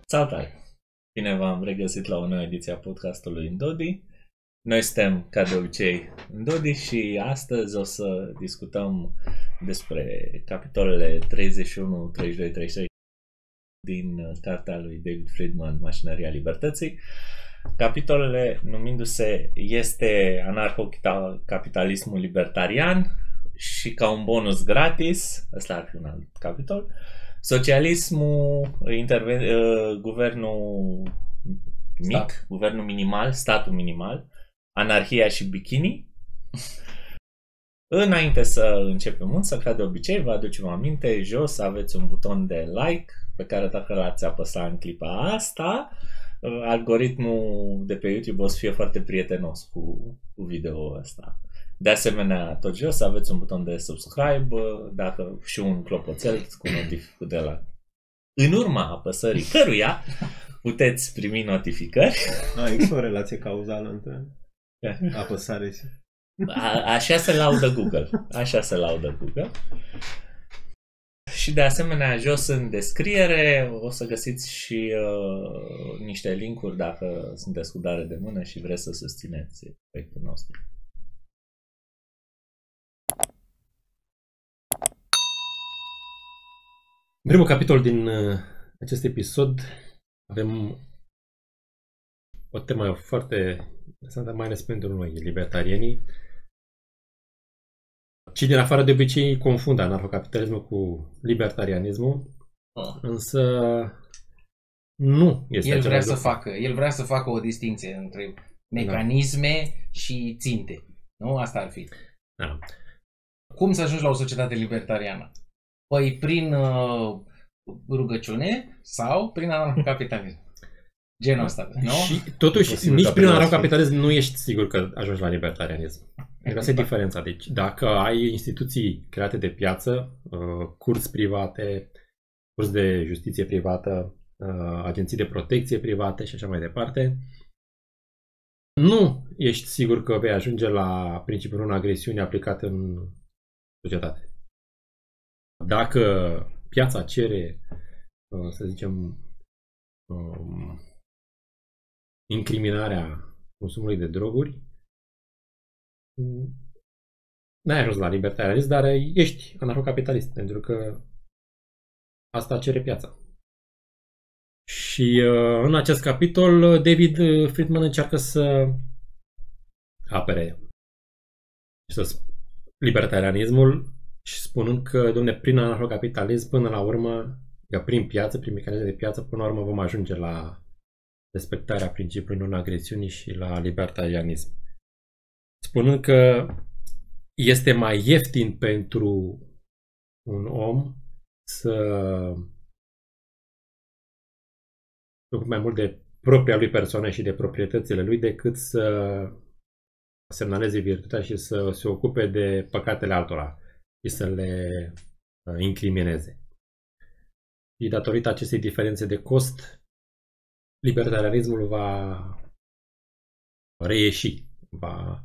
Salutare! Bine v-am regăsit la o nouă ediție a podcastului Indodi. Noi suntem, ca de obicei, Indodi și astăzi o să discutăm despre capitolele 31, 32, 33 din cartea lui David Friedman, Mașinăria Libertății. Capitolele numindu-se Este anarhocapitalismul libertarian și ca un bonus gratis, ăsta ar fi un alt capitol, socialismul, guvernul mic, guvernul minimal, statul minimal, anarhia și bikini. Înainte să începem însă, ca de obicei, vă aducem aminte, jos aveți un buton de like pe care dacă l-ați apăsa în clipa asta, algoritmul de pe YouTube o să fie foarte prietenos cu video ăsta. De asemenea, tot jos aveți un buton de subscribe, dacă și un clopoțel cu notificul de la. În urma apăsării căruia puteți primi notificări. Există o relație cauzală între apăsare și... Așa se laudă Google. Așa se laudă Google. Și de asemenea, jos în descriere o să găsiți și niște linkuri dacă sunteți cu dare de mână și vreți să susțineți proiectul nostru. În primul capitol din acest episod avem o temă foarte interesantă, mai ales pentru noi, libertarienii. Cei din afară de obicei confundă anarhocapitalismul cu libertarianismul, însă nu este el vrea să facă o distinție între mecanisme și ținte. Nu? Asta ar fi. Da. Cum să ajungi la o societate libertariană? Păi prin rugăciune sau prin anarhocapitalism. Genul ăsta, nu? Și totuși, nici prin anarhocapitalism nu ești sigur că ajungi la libertarianism. Exact. Asta e diferența. Deci, dacă ai instituții create de piață, curți private, curs de justiție privată, agenții de protecție private și așa mai departe, nu ești sigur că vei ajunge la principiul non-agresiunii aplicat în societate. Dacă piața cere, să zicem, incriminarea consumului de droguri, n-ai ajuns la libertarianism, dar ești anarhocapitalist, pentru că asta cere piața. Și în acest capitol, David Friedman încearcă să apere libertarianismul și spunând că, dom'le, prin anarhocapitalism, până la urmă, prin piață, prin mecanisme de piață, până la urmă vom ajunge la respectarea principiului non-agresiunii și la libertarianism. Spunând că este mai ieftin pentru un om să se ocupe mai mult de propria lui persoană și de proprietățile lui decât să semnaleze virtutea și să se ocupe de păcatele altora și să le incrimineze. Și datorită acestei diferențe de cost, libertarianismul va reieși, va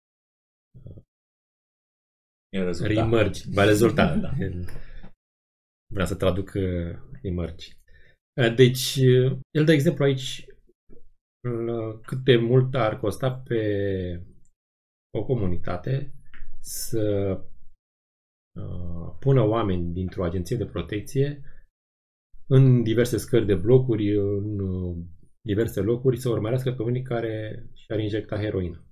reemerge, va rezulta. Da. Vreau să traduc emerge. Deci, el dă exemplu aici cât de mult ar costa pe o comunitate să pună oameni dintr-o agenție de protecție în diverse scări de blocuri, în diverse locuri, să urmărească pe unii care și-ar injecta heroină.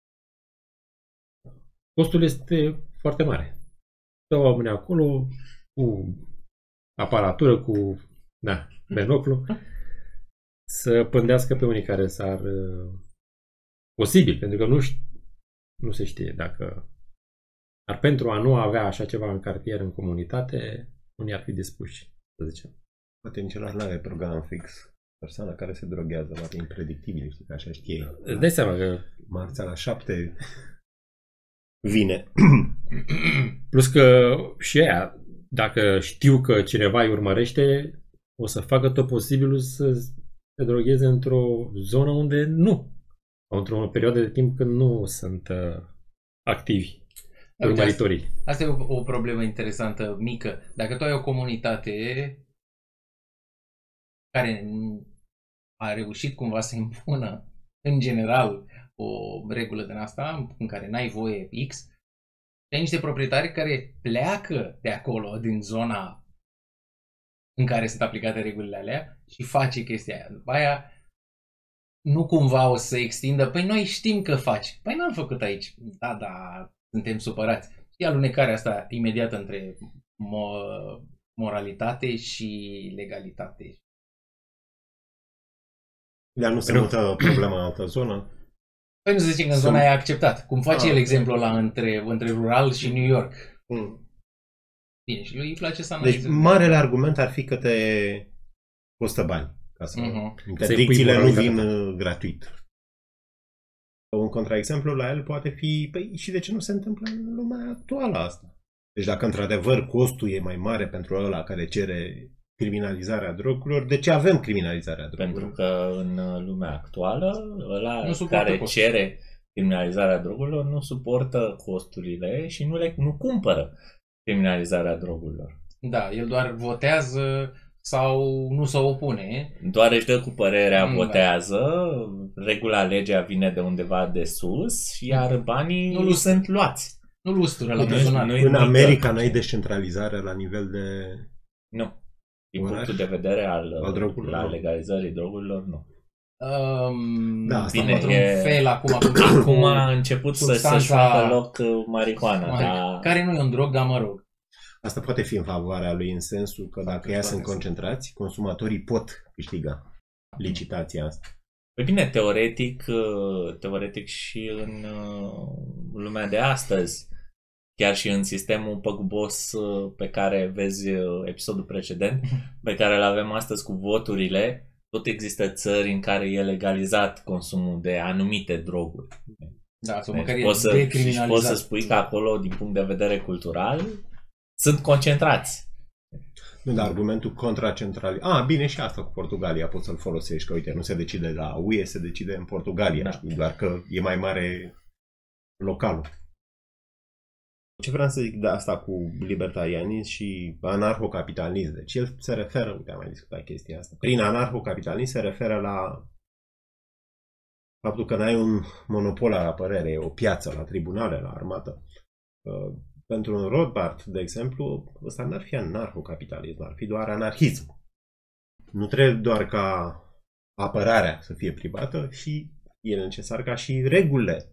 Costul este foarte mare. Dă oamenii acolo cu aparatură, cu binoclu, să pândească pe unii care s-ar... posibil, pentru că nu se știe dacă... Dar pentru a nu avea așa ceva în cartier, în comunitate, unii ar fi dispuși, să zicem. Poate nici nu are program fix. Persoana care se droghează, poate impredictibil, știi că așa știe. Îți dai seama că marțea la 7 vine. Plus că și aia, dacă știu că cineva îi urmărește, o să facă tot posibilul să se drogheze într-o zonă unde nu. Sau într-o perioadă de timp când nu sunt activi urmăritorii. Asta e o problemă interesantă, mică. Dacă tu ai o comunitate care a reușit cumva să impună în general o regulă din asta în care n-ai voie X, și ai niște proprietari care pleacă de acolo, din zona în care sunt aplicate regulile alea și face chestia aia. După aia nu cumva o să extindă, păi noi știm că faci, păi n-am făcut aici, da, suntem supărați. Și alunecarea asta imediată între moralitate și legalitate. Dar nu se mută problema în altă zonă? Păi nu se zice că în zona aia acceptat. Cum face el exemplul ăla între rural și New York. Bine, și lui îi place să analizeze. Deci marele argument ar fi că te costă bani. Ca să interdicțiile nu vin gratuit. Un contraexemplu la el poate fi, păi și de ce nu se întâmplă în lumea actuală asta? Deci dacă într-adevăr costul e mai mare pentru ăla care cere criminalizarea drogurilor, de ce avem criminalizarea drogurilor? Pentru că în lumea actuală ăla care cere criminalizarea drogurilor nu suportă costurile și nu cumpără criminalizarea drogurilor. Da, el doar votează sau nu se opune. Doar își dă cu părerea, votează, regula, legea vine de undeva de sus, iar banii nu sunt luați. Nu lustură la buzunar. În America n-ai descentralizare la nivel de... Nu. Din punctul de vedere al legalizării drogurilor, nu. Da, bine, e... fel acum a început să-și facă loc marihuana. Dar... Care nu e un drog, dar mă rog. Asta poate fi în favoarea lui în sensul că dacă ea sunt concentrați, consumatorii pot câștiga licitația asta. Păi bine, teoretic și în lumea de astăzi, chiar și în sistemul păgubos pe care vezi episodul precedent, pe care îl avem astăzi cu voturile, tot există țări în care e legalizat consumul de anumite droguri. Da, sau măcar deci poți să spui că acolo, din punct de vedere cultural, sunt concentrați. Nu, dar argumentul contracentralizat... bine, și asta cu Portugalia poți să-l folosești, că uite, nu se decide la UE, se decide în Portugalia, da. Știi? Doar că e mai mare localul. Ce vreau să zic de asta cu libertarianism și anarhocapitalism? Deci el se referă, uite, am mai discutat chestia asta. Prin anarhocapitalism se referă la faptul că n-ai un monopol al apărării, o piață la tribunale, la armată. Pentru un Rothbard, de exemplu, ăsta n-ar fi anarhocapitalism, ar fi doar anarhism. Nu trebuie doar ca apărarea să fie privată, și e necesar ca și regulile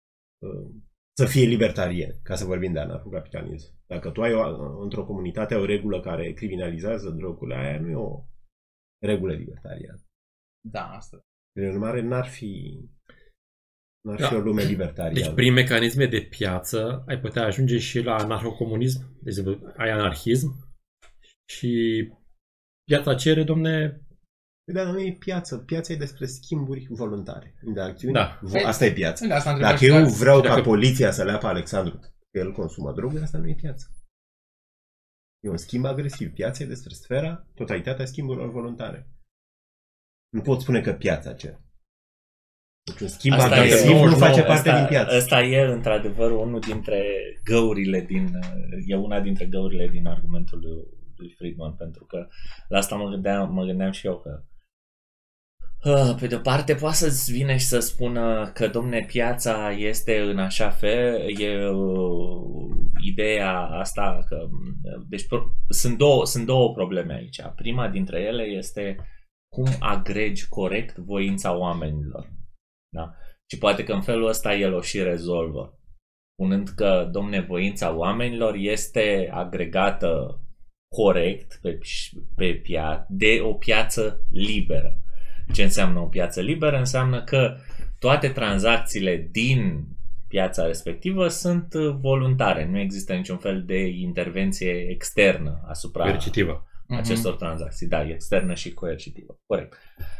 să fie libertariene, ca să vorbim de anarhocapitalism. Dacă tu ai într-o comunitate o regulă care criminalizează drogurile, aia nu e o regulă libertariană. Da, asta. Prin urmare, n-ar fi o lume libertariană. Deci prin mecanisme de piață ai putea ajunge și la anarhocomunism. Deci ai anarhism și piața cere, domne... Dar nu e piață. Piața e despre schimburi voluntare. De acțiuni. Da. Asta e piața. Dacă eu vreau ca poliția să leapă Alexandru că el consumă droguri, asta nu e piață. E un schimb agresiv. Piața e despre sfera, totalitatea schimburilor voluntare. Nu pot spune că piața cere. Deci un schimb agresiv nu face parte din piață. Ăsta e într-adevăr unul dintre găurile e una dintre găurile din argumentul lui Friedman, pentru că la asta mă gândeam și eu că pe de-o parte poate să-ți vine și să spună că, domne, piața este în așa fel, e ideea asta că... Deci sunt două probleme aici. Prima dintre ele este cum agregi corect voința oamenilor. Da? Și poate că în felul ăsta el o și rezolvă, spunând că, domne, voința oamenilor este agregată corect de o piață liberă. Ce înseamnă o piață liberă? Înseamnă că toate tranzacțiile din piața respectivă sunt voluntare. Nu există niciun fel de intervenție externă asupra coercitivă acestor tranzacții. Da, externă și coercitivă. Corect.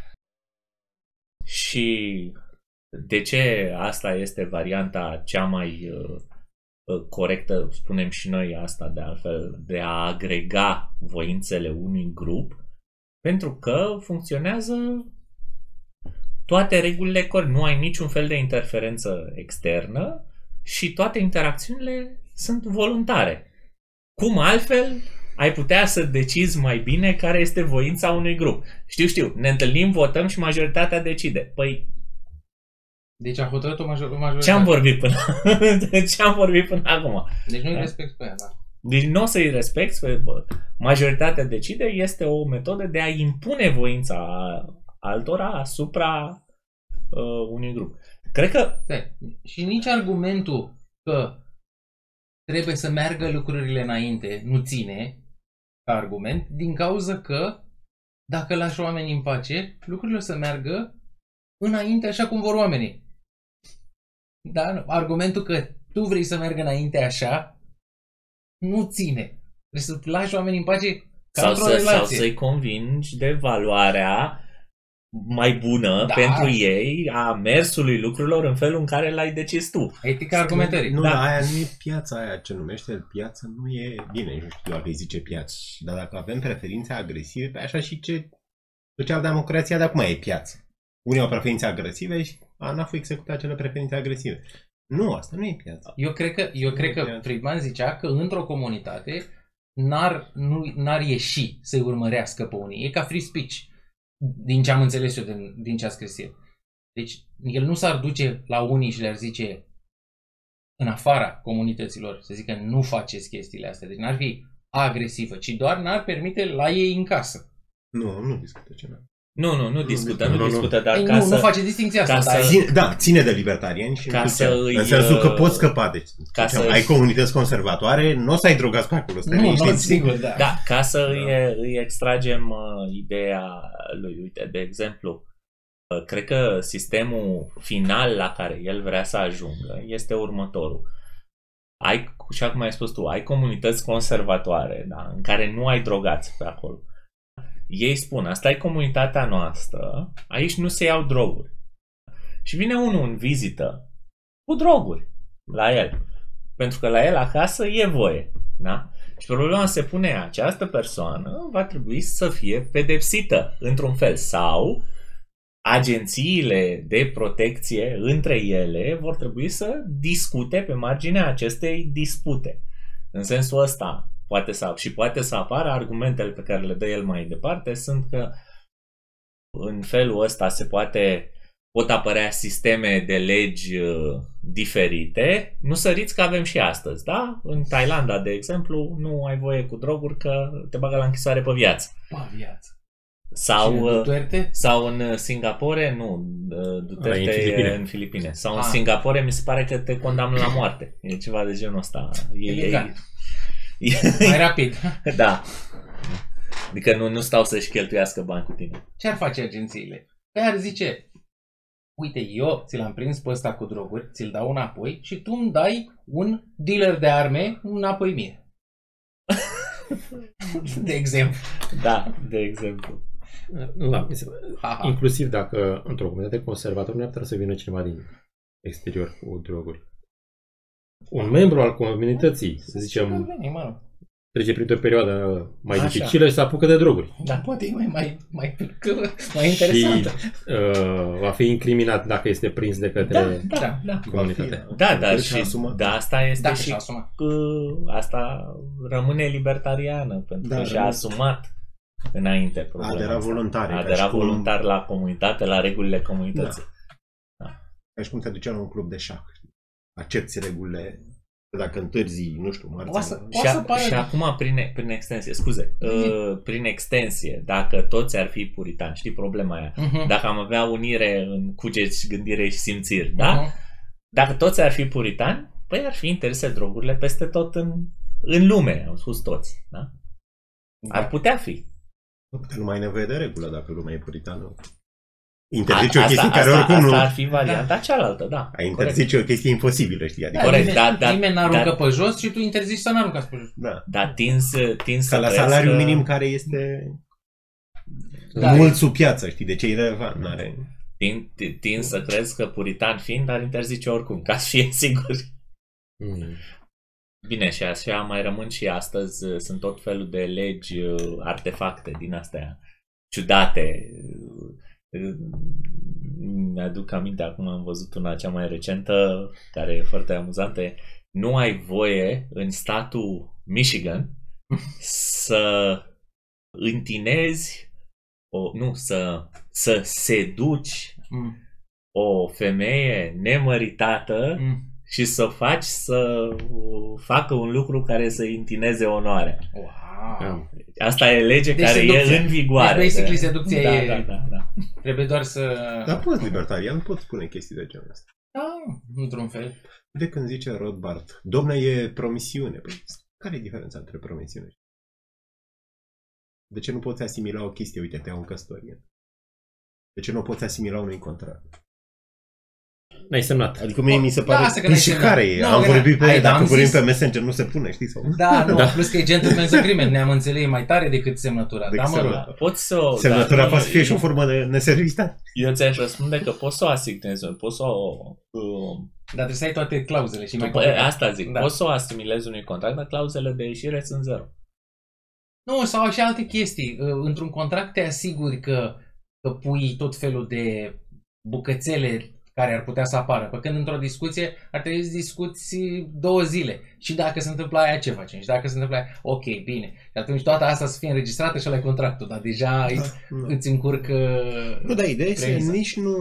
Și de ce asta este varianta cea mai corectă, spunem și noi asta de altfel, de a agrega voințele unui grup? Pentru că funcționează toate regulile corect. Nu ai niciun fel de interferență externă și toate interacțiunile sunt voluntare. Cum altfel ai putea să decizi mai bine care este voința unui grup. Știu, ne întâlnim, votăm și majoritatea decide. Păi, deci a hotărât o majoritate. Ce am vorbit până acum? Deci nu-i respect pe ea, da. Deci nu o să-i respecti, majoritatea decide, este o metodă de a impune voința altora asupra unui grup. Cred că... Și nici argumentul că trebuie să meargă lucrurile înainte nu ține ca argument, din cauza că dacă lași oamenii în pace, lucrurile o să meargă înainte așa cum vor oamenii. Da? Argumentul că tu vrei să meargă înainte așa nu ține. Trebuie să lași oamenii în pace ca într-o relație. Sau să-i convingi de valoarea mai bună pentru ei a mersului lucrurilor în felul în care l-ai decis tu. Etica argumentării. Nu, dar aia nu e piața aia, ce numește piață, nu e bine, nu știu dacă îi zice piață. Dar dacă avem preferințe agresive, pe așa și ce democrația de acum e piață. Unii au preferințe agresive și n-a fost executat acele preferințe agresive. Nu, asta nu e piață. Eu cred că Friedman zicea că într-o comunitate n-ar ieși să-i urmărească pe unii. E ca free speech. Din ce am înțeles eu din ce a scris el. Deci el nu s-ar duce la unii și le-ar zice în afara comunităților, să zică nu faceți chestiile astea. Deci n-ar fi agresivă, ci doar n-ar permite la ei în casă. Nu discută ceva. Nu discută, dar ca să... Nu face distincția asta. Ține de libertarieni și în sensul că poți scăpa. Deci, ai comunități conservatoare, nu o să ai drogați pe acolo. Sigur, da. Da, ca să îi extragem ideea lui, uite, de exemplu, cred că sistemul final la care el vrea să ajungă este următorul. Și acum ai spus tu, ai comunități conservatoare, da, în care nu ai drogați pe acolo. Ei spun, asta e comunitatea noastră, aici nu se iau droguri. Și vine unul în vizită cu droguri la el. Pentru că la el acasă e voie. Da? Și problema se pune, această persoană va trebui să fie pedepsită într-un fel. Sau agențiile de protecție între ele vor trebui să discute pe marginea acestei dispute. În sensul ăsta, poate să apară argumentele pe care le dă el mai departe, sunt că în felul ăsta pot apărea sisteme de legi diferite. Nu săriți că avem și astăzi, da? În Thailanda, de exemplu, nu ai voie cu droguri că te bagă la închisoare pe viață. Sau în Singapore, Duterte în Filipine. Sau în Singapore mi se pare că te condamnă la moarte. E ceva de genul ăsta. Mai rapid. Da. Adică nu stau să-și cheltuiască bani cu tine. Ce ar face agențiile? Păi ar zice, uite, eu ți l-am prins pe ăsta cu droguri, ți-l dau înapoi și tu îmi dai un dealer de arme înapoi mie. De exemplu. Da, de exemplu. Da, inclusiv dacă într-o comunitate conservatoare nu ar putea să vină cineva din exterior cu droguri. Un membru al comunității, să zicem, trece printr-o perioadă mai dificilă și se apucă de droguri. Da, poate e mai interesantă. Și va fi incriminat dacă este prins de către comunitate. Asta este și asta rămâne libertariană, pentru că și-a asumat înainte problema. Adera voluntar la comunitate, la regulile comunității. Ca și cum te ducea la un club de șah. Accepți regulile, dacă întârzi, nu știu, marți. Și acum, prin extensie, prin extensie, dacă toți ar fi puritani, știi problema aia? Dacă am avea unire în cugeți, gândire și simțiri, da? Dacă toți ar fi puritani, păi ar fi interese drogurile peste tot în lume, am spus toți, da? Ar putea fi. Nu mai e nevoie de regulă dacă lumea e puritană. Interzice o chestie care oricum nu... Asta ar fi varianta cealaltă, da. Interzice o chestie imposibilă, știi? Adică corect, nimeni n-aruncă pe jos și tu interzici să n-aruncați pe jos. Da. Dar tins ca la salariul minim care este mult sub piață, știi? De ce e relevant? N-are... Tins să crezi că puritan fiind, dar interzice oricum, ca să fie siguri. Bine, și așa mai rămân și astăzi. Sunt tot felul de legi, artefacte din astea ciudate. Mi-aduc aminte, acum am văzut una cea mai recentă, care e foarte amuzantă. Nu ai voie în statul Michigan să întinezi, să seduci o femeie nemăritată și să faci să facă un lucru care să întineze onoarea. Wow. Asta e lege care e în vigoare. Deci basically seducția e... Da. Trebuie doar să... Dar poți libertarian, poți spune chestii de genul ăsta. Da, într-un fel. De când zice Rothbard, domne, e promisiune. Păi, care e diferența între promisiune? De ce nu poți asimila o chestie? Uite, te iau în căsătorie. De ce nu poți asimila unui contract? N-ai semnat. Adică mie mi se pare... Da, asta că n-ai și semnat. care e? Nu, Am vorbit pe... Dacă vorbim pe Messenger nu se pune, știi? Sau... Da, nu, plus că e gentleman's agreement. Ne-am înțeles mai tare decât semnătura. Da, mă rog. Semnătura poate să fie și o formă de neservizitate. Eu ți-aș răspunde că poți să o asignezi, poți să o... Dar trebuie să ai toate clauzele și mai asta zic, poți să o asimilezi unui contract, dar clauzele de ieșire sunt zero. Nu, sau și alte chestii. Într-un contract te asiguri că pui tot felul de bucățele care ar putea să apară. Pe când într-o discuție ar trebui să discuți 2 zile. Și dacă se întâmplă aia, ce facem? Și dacă se întâmplă aia, ok, bine. Și atunci toată asta să fie înregistrată și ăla e contractul. Dar deja îți încurcă... Nu, dar ideea este nici nu...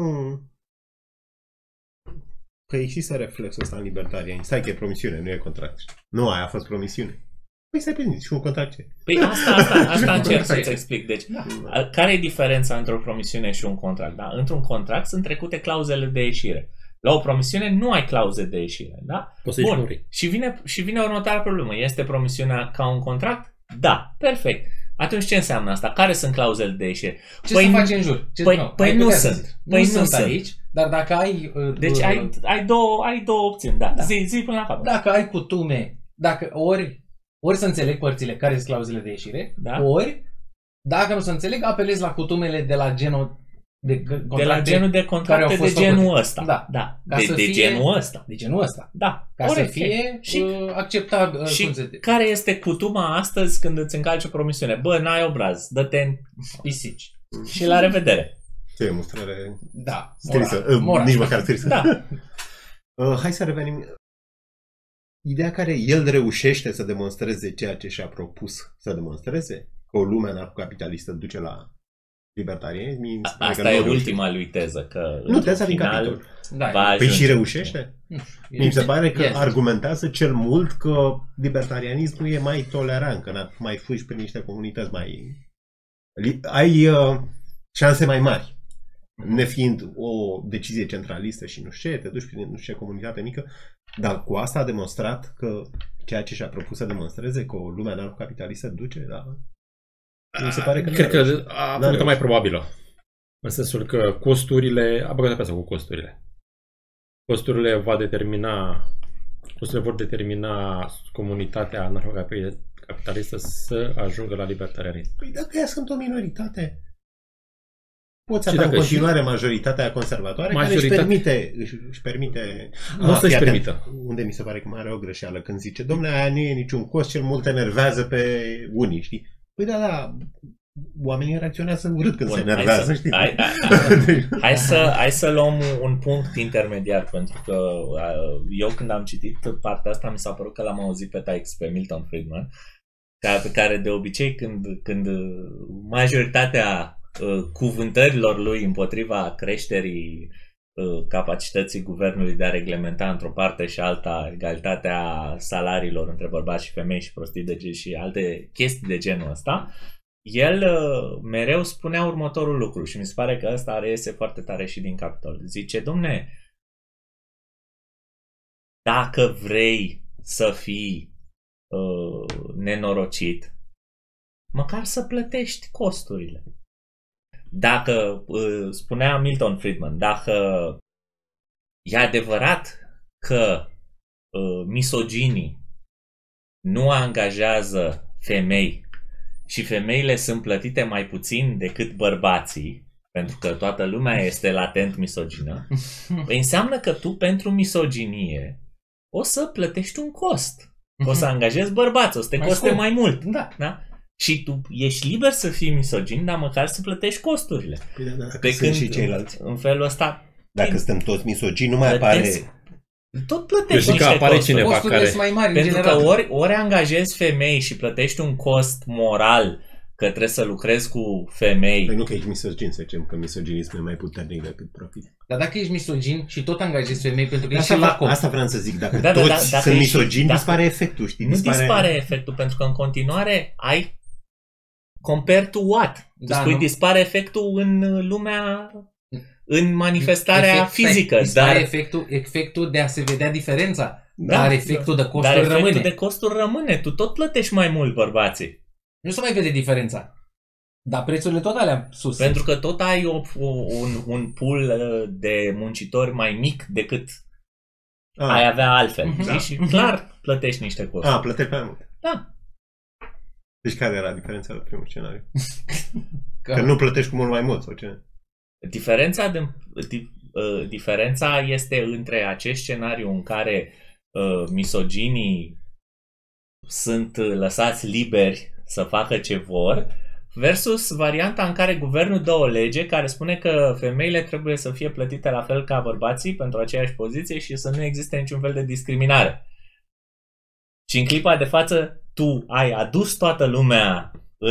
Că există reflexul ăsta în libertarian. Stai că e promisiune, nu e contract. Nu, aia a fost promisiune. Păi stai pe și un contract ce? Păi asta încerc să-ți explic. Deci, care e diferența între o promisiune și un contract? Da? Într-un contract sunt trecute clauzele de ieșire. La o promisiune nu ai clauze de ieșire. Da? Bun. Și vine următoarea problemă. Este promisiunea ca un contract? Da. Perfect. Atunci ce înseamnă asta? Care sunt clauzele de ieșire? Ce să faci în jur? Păi nu sunt. Nu sunt aici, dar dacă ai... Deci ai două opțiuni. Da. Zi până la capăt. Dacă ai cutume, dacă ori să înțeleg părțile care sunt clauzele de ieșire, ori, dacă nu se înțeleg, apelezi la cutumele de la genul de contracte de genul ăsta. Da. De genul ăsta. De genul ăsta. Da. Ca să fie acceptabil. Și care este cutuma astăzi când îți încalci o promisiune? Bă, n-ai obraz, dă-te în pisici. Și la revedere. Ce e mustrare? Da. Scrisă. Nici măcar scrisă. Da. Hai să revenim. Ideea care el reușește să demonstreze ceea ce și-a propus să demonstreze, că o lume anarhocapitalistă duce la libertarianism. Asta e ultima lui teză. Că nu, teza din capitol. Păi și reușește? Mi se pare că argumentează cel mult că libertarianismul e mai tolerant, că mai fugi prin niște comunități mai... ai șanse mai mari. Nefiind o decizie centralistă și nu știu ce, te duci prin nu știu ce comunitate mică, dar cu asta a demonstrat că ceea ce și-a propus să demonstreze, că o lume anarhocapitalistă duce la... Mi se pare că cred că a fost mai probabilă. În sensul că costurile... A băgat pe asta cu costurile. Costurile vor determina comunitatea anarhocapitalistă să ajungă la libertarianism. Păi dacă ea sunt o minoritate... Poți avea în continuare majoritatea conservatoare care își permite... Nu o să-și permită. Unde mi se pare că mai are o greșeală când zice, dom'le, aia nu e niciun cost, cel mult enervează pe unii, știi? Păi da, oamenii reacționează urât când se enervează, știi? Hai să luăm un punct intermediar, pentru că eu când am citit partea asta mi s-a părut că l-am auzit pe Tykes, pe Milton Friedman, pe care de obicei când majoritatea cuvântărilor lui împotriva creșterii capacității guvernului de a reglementa într-o parte și alta egalitatea salariilor între bărbați și femei și prostii de gen și alte chestii de genul ăsta, el mereu spunea următorul lucru și mi se pare că ăsta reiese foarte tare și din capitol. Zice, domne, dacă vrei să fii nenorocit, măcar să plătești costurile. Dacă, spunea Milton Friedman, dacă e adevărat că misoginii nu angajează femei și femeile sunt plătite mai puțin decât bărbații, pentru că toată lumea este latent misogină, înseamnă că tu pentru misoginie o să plătești un cost. O să angajezi bărbați, o să te coste mai mult. Da? Și tu ești liber să fii misogin, dar măcar să plătești costurile. Pe când și ceilalți. În felul ăsta... Dacă suntem toți misogini, nu mai apare tot plătești niște apare costuri. cineva Costurile care... sunt mai mari Pentru în că general. ori angajezi femei și plătești un cost moral că trebuie să lucrezi cu femei. Păi nu că ești misogin, să zicem că misoginismul e mai puternic decât profit. Dar dacă ești misogin și tot angajezi femei pentru că ești și lacom. Asta vreau să zic, dacă dacă sunt misogini, dacă, dispare efectul, știi? Nu dispare efectul, pentru că în continuare ai compare to what? Da, spui nu. dispare efectul în lumea, în manifestarea fizică. Dispare efectul de a se vedea diferența. Da, dar efectul de costuri dar efectul rămâne. de costuri rămâne. Tu tot plătești mai mult, bărbații. Nu se mai vede diferența. Dar prețurile tot alea sus. Pentru că tot ai un pool de muncitori mai mic decât ai avea altfel. Da. Și clar plătești niște costuri. Plătești mai mult. Da. Deci care era diferența la primul scenariu? Că nu plătești cu mult mai mult, sau ce? Diferența este între acest scenariu în care misoginii sunt lăsați liberi să facă ce vor, versus varianta în care guvernul dă o lege care spune că femeile trebuie să fie plătite la fel ca bărbații pentru aceeași poziție și să nu existe niciun fel de discriminare. Și în clipa de față tu ai adus toată lumea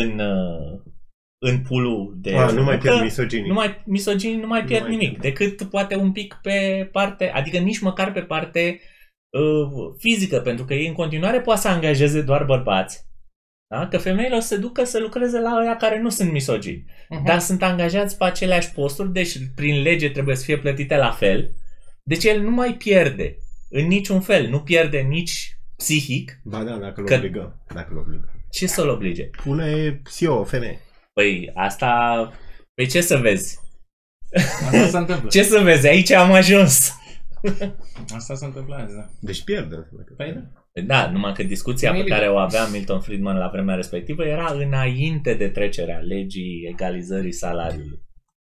în poolul de... Nu mai pierd misoginii. Misoginii nu mai pierd nimic, decât poate un pic pe parte, adică nici măcar pe parte fizică, pentru că ei în continuare poate să angajeze doar bărbați. Da? Că femeile o să se ducă să lucreze la ăia care nu sunt misogini. Dar sunt angajați pe aceleași posturi, deci prin lege trebuie să fie plătite la fel. Deci el nu mai pierde în niciun fel. Nu pierde nici psihic. Ba da, dacă îl obligă. Ce să-l oblige? Pune CEO, o femeie. Păi asta... Păi ce să vezi? Asta se întâmplă. Ce să vezi? Aici am ajuns. Asta se întâmplă azi, da. Deci pierde. Păi da. Da, numai că discuția pe care o avea Milton Friedman la vremea respectivă era înainte de trecerea legii egalizării salariului.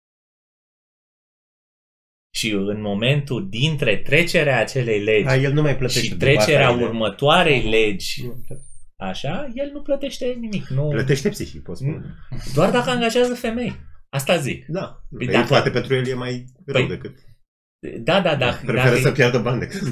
Și în momentul dintre trecerea acelei legi el nu mai plătește și trecerea următoarei legi, așa, el nu plătește nimic. Nu... Plătește psihic, pot spune. Doar dacă angajează femei. Asta zic. Da. Păi poate pentru el e mai rău decât... Da. Preferă să pierdă bani decât...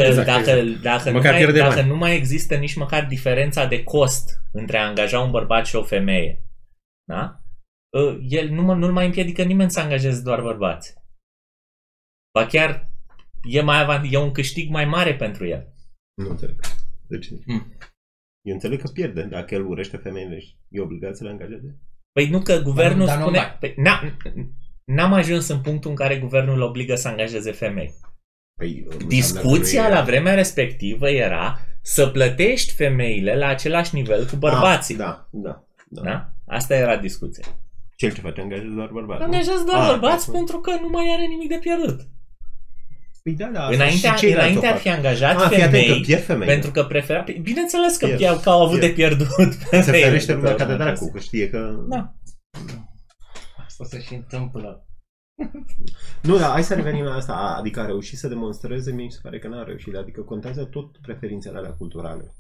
Dacă nu mai există nici măcar diferența de cost între a angaja un bărbat și o femeie, da? El nu mai împiedică nimeni să angajeze doar bărbați. Ba chiar e un câștig mai mare pentru el. Nu înțeleg. De ce? Eu înțeleg că pierde. Dacă el urește femeile și e obligat să le angajeze. Păi nu, că guvernul spune... N-am ajuns în punctul în care guvernul îl obligă să angajeze femei. Păi, discuția la vremea respectivă era să plătești femeile la același nivel cu bărbații. Da? Asta era discuția. Cel ce face angajează doar bărbați. Angajează doar bărbați pentru că nu mai are nimic de pierdut. Păi da. Înainte ar fi angajat femei, pentru că prefera... Bineînțeles că au avut de pierdut. Se ferește lumea ca de dracu, că știe că... Da. Asta se și întâmplă. Nu, dar hai să revenim la asta. Adică a reușit să demonstreze, mi se pare că n-a reușit. Adică contează tot preferințele alea culturale.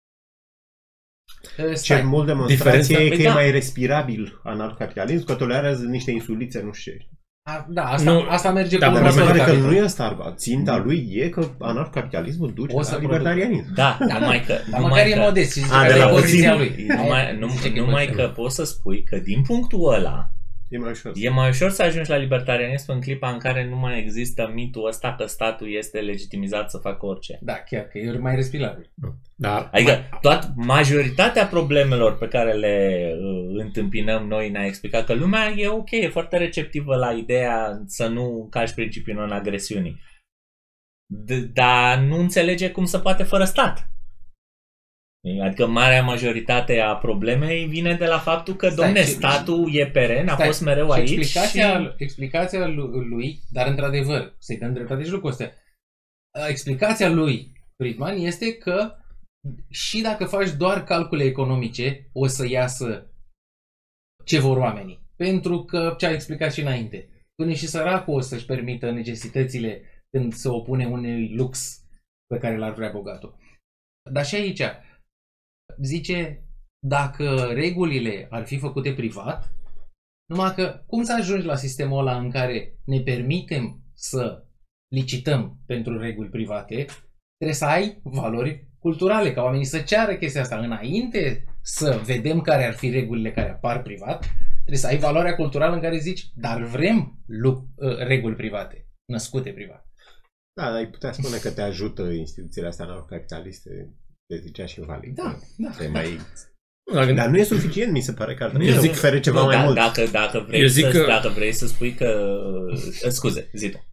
Ce mult demonstrație e că e mai respirabil anarhocapitalism, că tolerează niște insulițe, nu știu ce. Da, asta merge cu următorul capitol. Că nu e asta, ținta lui e că anarhocapitalismul duce la libertarianism. Da, măcar e modest și zice că poziția lui. Numai că poți să spui că din punctul ăla e mai ușor să ajungi la libertarianism în clipa în care nu mai există mitul ăsta că statul este legitimizat să facă orice. Da, chiar că e mai respirabil. Adică majoritatea problemelor pe care le întâmpinăm noi ne-a explicat că lumea e ok, e foarte receptivă la ideea să nu calci principiul non-agresiunii. Dar nu înțelege cum se poate fără stat. Adică marea majoritate a problemei vine de la faptul că, statul e peren, a fost mereu aici. Explicația lui, dar într-adevăr, să-i dăm dreptate și lucrul ăsta. Explicația lui, Friedman, este că și dacă faci doar calcule economice, o să iasă ce vor oamenii. Pentru că, ce a explicat și înainte, până și săracul o să-și permită necesitățile când se opune unui lux pe care l-ar vrea bogatul. Dar și aici, zice, dacă regulile ar fi făcute privat, numai că cum să ajungi la sistemul ăla în care ne permitem să licităm pentru reguli private, trebuie să ai valori culturale, ca oamenii să ceară chestia asta. Înainte să vedem care ar fi regulile care apar privat, trebuie să ai valoarea culturală în care zici, dar vrem reguli private, născute privat. Da, dar ai putea spune că te ajută instituțiile astea anarhocapitaliste, te zicea și valid. Da. Dar nu e suficient, mi se pare că ar trebui să ofere ceva mai mult. Dacă vrei să spui că... Scuze, zi tu.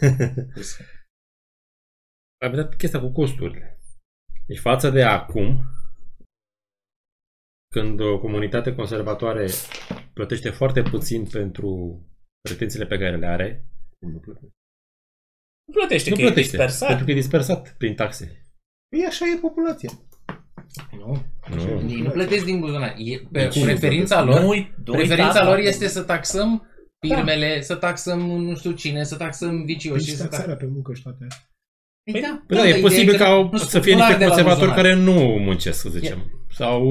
Am vedea chestia cu costurile. Deci față de acum, când o comunitate conservatoare plătește foarte puțin pentru pretențiile pe care le are, nu plătește, că e dispersat. Pentru că e dispersat prin taxe. E așa e populația. Nu. Ei nu plătesc din buzunar. Preferința lor este să taxăm firmele, să taxăm nu știu cine, să taxăm vicioși. Deci taxarea pe muncă și toate astea. Da, e posibil ca să fie niște conservatori care nu muncesc, să zicem. Sau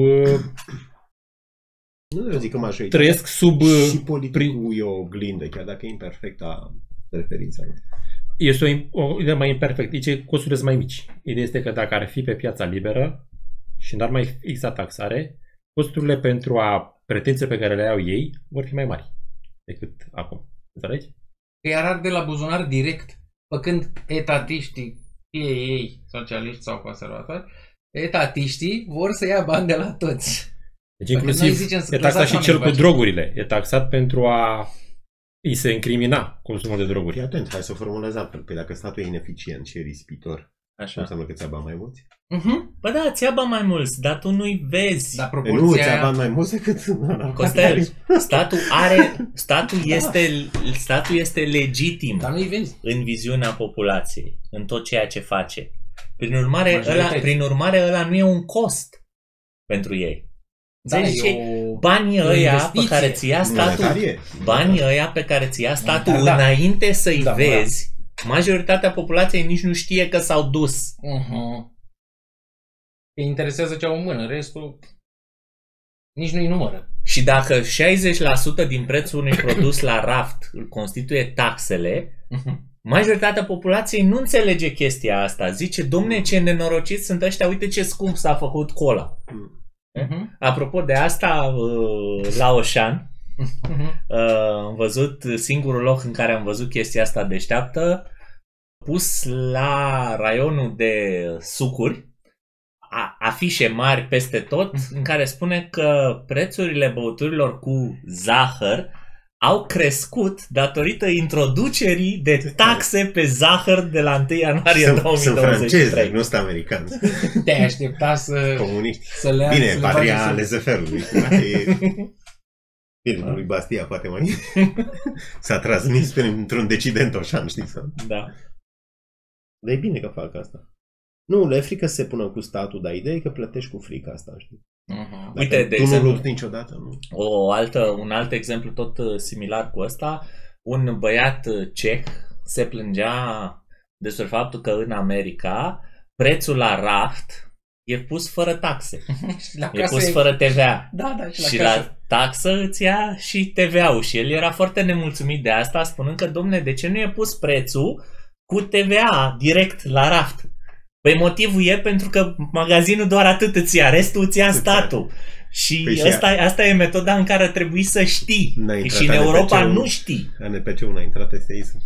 nu eu zic că majoritatea trăiesc sub... Și politicul e o oglindă, chiar dacă e imperfectă preferința. Este o idee mai imperfectă. Deci costurile sunt mai mici. Ideea este că dacă ar fi pe piața liberă și n-ar mai exista taxare, costurile pentru pretențiile pe care le au ei vor fi mai mari decât acum. Înțelegi? Iar ar de la buzunar direct, făcând etatiștii, fie ei socialiști sau conservatori, etatiștii vor să ia bani de la toți. Deci inclusiv e taxat și cel cu drogurile. E taxat pentru a îi se incrimina consumul de droguri. Fii atent, hai să o formulez altfel. Păi dacă statul e ineficient și e rispitor, așa înseamnă că ți-a bani mai mulți? Bă da, ți-a bani mai mulți, dar tu nu-i vezi. Dar proporția... Nu, ți-a bani mai mulți decât... Costel, statul este legitim, dar nu-i vezi în viziunea populației, în tot ceea ce face. Prin urmare, ăla nu e un cost pentru ei. Da, banii ăia pe care ți ia statul, înainte să-i vezi, majoritatea populației nici nu știe că s-au dus. Îi interesează ce au în mână, restul nici nu-i numără. Și dacă 60% din prețul unui produs la raft îl constituie taxele, majoritatea populației nu înțelege chestia asta. Zice, domne, ce nenorociți sunt ăștia, uite ce scump s-a făcut cola. Apropo de asta, la Oșan, am văzut singurul loc în care am văzut chestia asta deșteaptă, pus la raionul de sucuri, afișe mari peste tot, în care spune că prețurile băuturilor cu zahăr au crescut datorită introducerii de taxe pe zahăr de la 1 ianuarie 2023. Sunt francezi, nu sunt americani. Te-ai aștepta să... Comuniști. Să le bine, patria lezeferului. Filmul lui Bastia poate mai... S-a transmis într-un decident Oșan, știi? Da. Dar e bine că fac asta. Nu, le e frică să se pună cu statul, dar ideea e că plătești cu frica asta, știi? Uite, de tu exemplu, nu lupți niciodată, nu? Un alt exemplu tot similar cu ăsta, un băiat ceh se plângea despre faptul că în America prețul la raft e pus fără taxe. E pus fără TVA. Și la taxă îți ia și TVA-ul. Și el era foarte nemulțumit de asta, spunând că, domne, de ce nu e pus prețul cu TVA direct la raft? Păi motivul e pentru că magazinul doar atât îți ia, restul îți ia statul. Și asta e metoda în care trebuie să știi. Și în Europa nu știi. ANPC-ul n-a intrat SEIS.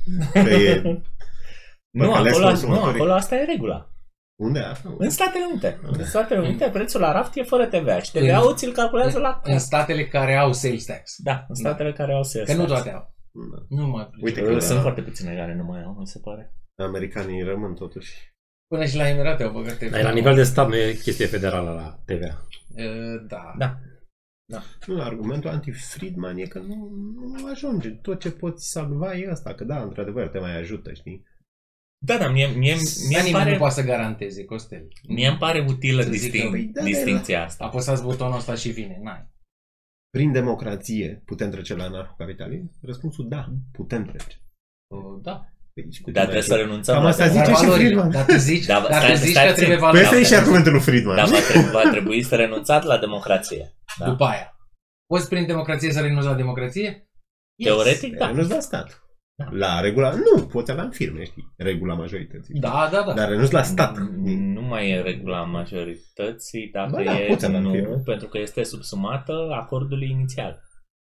Nu, acolo asta e regula. Unde e asta? În Statele Unite. În Statele Unite prețul la raft e fără TVA și TVA-ul ți-l calculează la... În statele care au sales tax. Da, în statele care au sales tax. Că nu toate au. Nu mai. Uite că sunt foarte puține care nu mai au, mi se pare. Americanii rămân totuși. Până și la Emirate au băgat TVA. La nivel de stat nu e chestie federală la TVA. Da. Nu, argumentul anti-Friedman e că nu ajunge. Tot ce poți salva e asta. Că da, într-adevăr te mai ajută, știi? Da, mie pare... nu poate să garanteze, Costel. Mie îmi pare utilă distincția asta. Apăsați butonul ăsta și vine. N-ai. Prin democrație putem trece la anarhocapitalism? Răspunsul da, putem trece. Da. Dar trebuie să renunțăm. Cam asta zice și Friedman. Dar tu zici că trebuie valori. Păi și argumentul lui Friedman. Dar va trebui să renunțați la democrație. Da. După aia. Poți prin democrație să renunți la democrație? Teoretic, da. Renunți la stat. Da. La regula... Nu, poți avea în firme, știi? Regula majorității. Da. Dar renunți la stat. Nu mai e regula majorității dacă poți avea în nu, firme. pentru că este subsumată acordului inițial.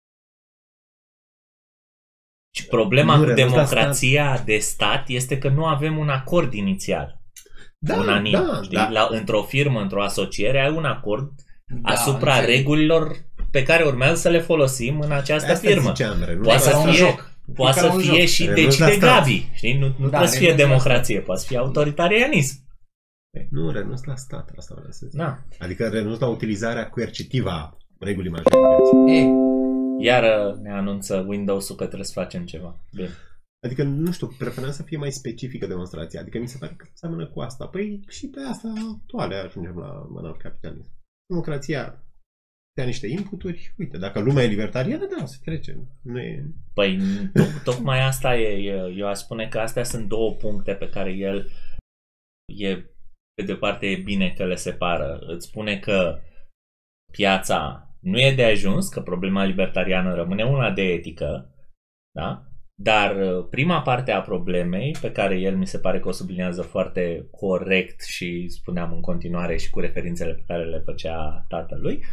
Și problema cu democrația de stat este că nu avem un acord inițial. Unanim. Într-o firmă, într-o asociere, ai un acord asupra regulilor pe care urmează să le folosim în această firmă. Poate să fie și decide Gabi. Știi? Nu trebuie să fie democrație, poate să fie autoritarianism. Nu renunț la stat, asta vreau să zic. Da. Adică renunț la utilizarea coercitivă a regulii majorității. Iar ne anunță Windows-ul că trebuie să facem ceva. Bine. Adică, nu știu, preferam să fie mai specifică demonstrația. Adică mi se pare că seamănă cu asta. Păi și pe asta actuale ajungem la anal capitalism. Democrația dea niște inputuri. Uite, dacă lumea e libertariană, da, se trece. Nu e... Păi, tocmai asta e. Eu aș spune că astea sunt două puncte pe care el pe de parte e bine că le separă. Îți spune că piața nu e de ajuns, că problema libertariană rămâne una de etică, da? Dar prima parte a problemei, pe care el mi se pare că o sublinează foarte corect și spuneam în continuare și cu referințele pe care le făcea tatălui,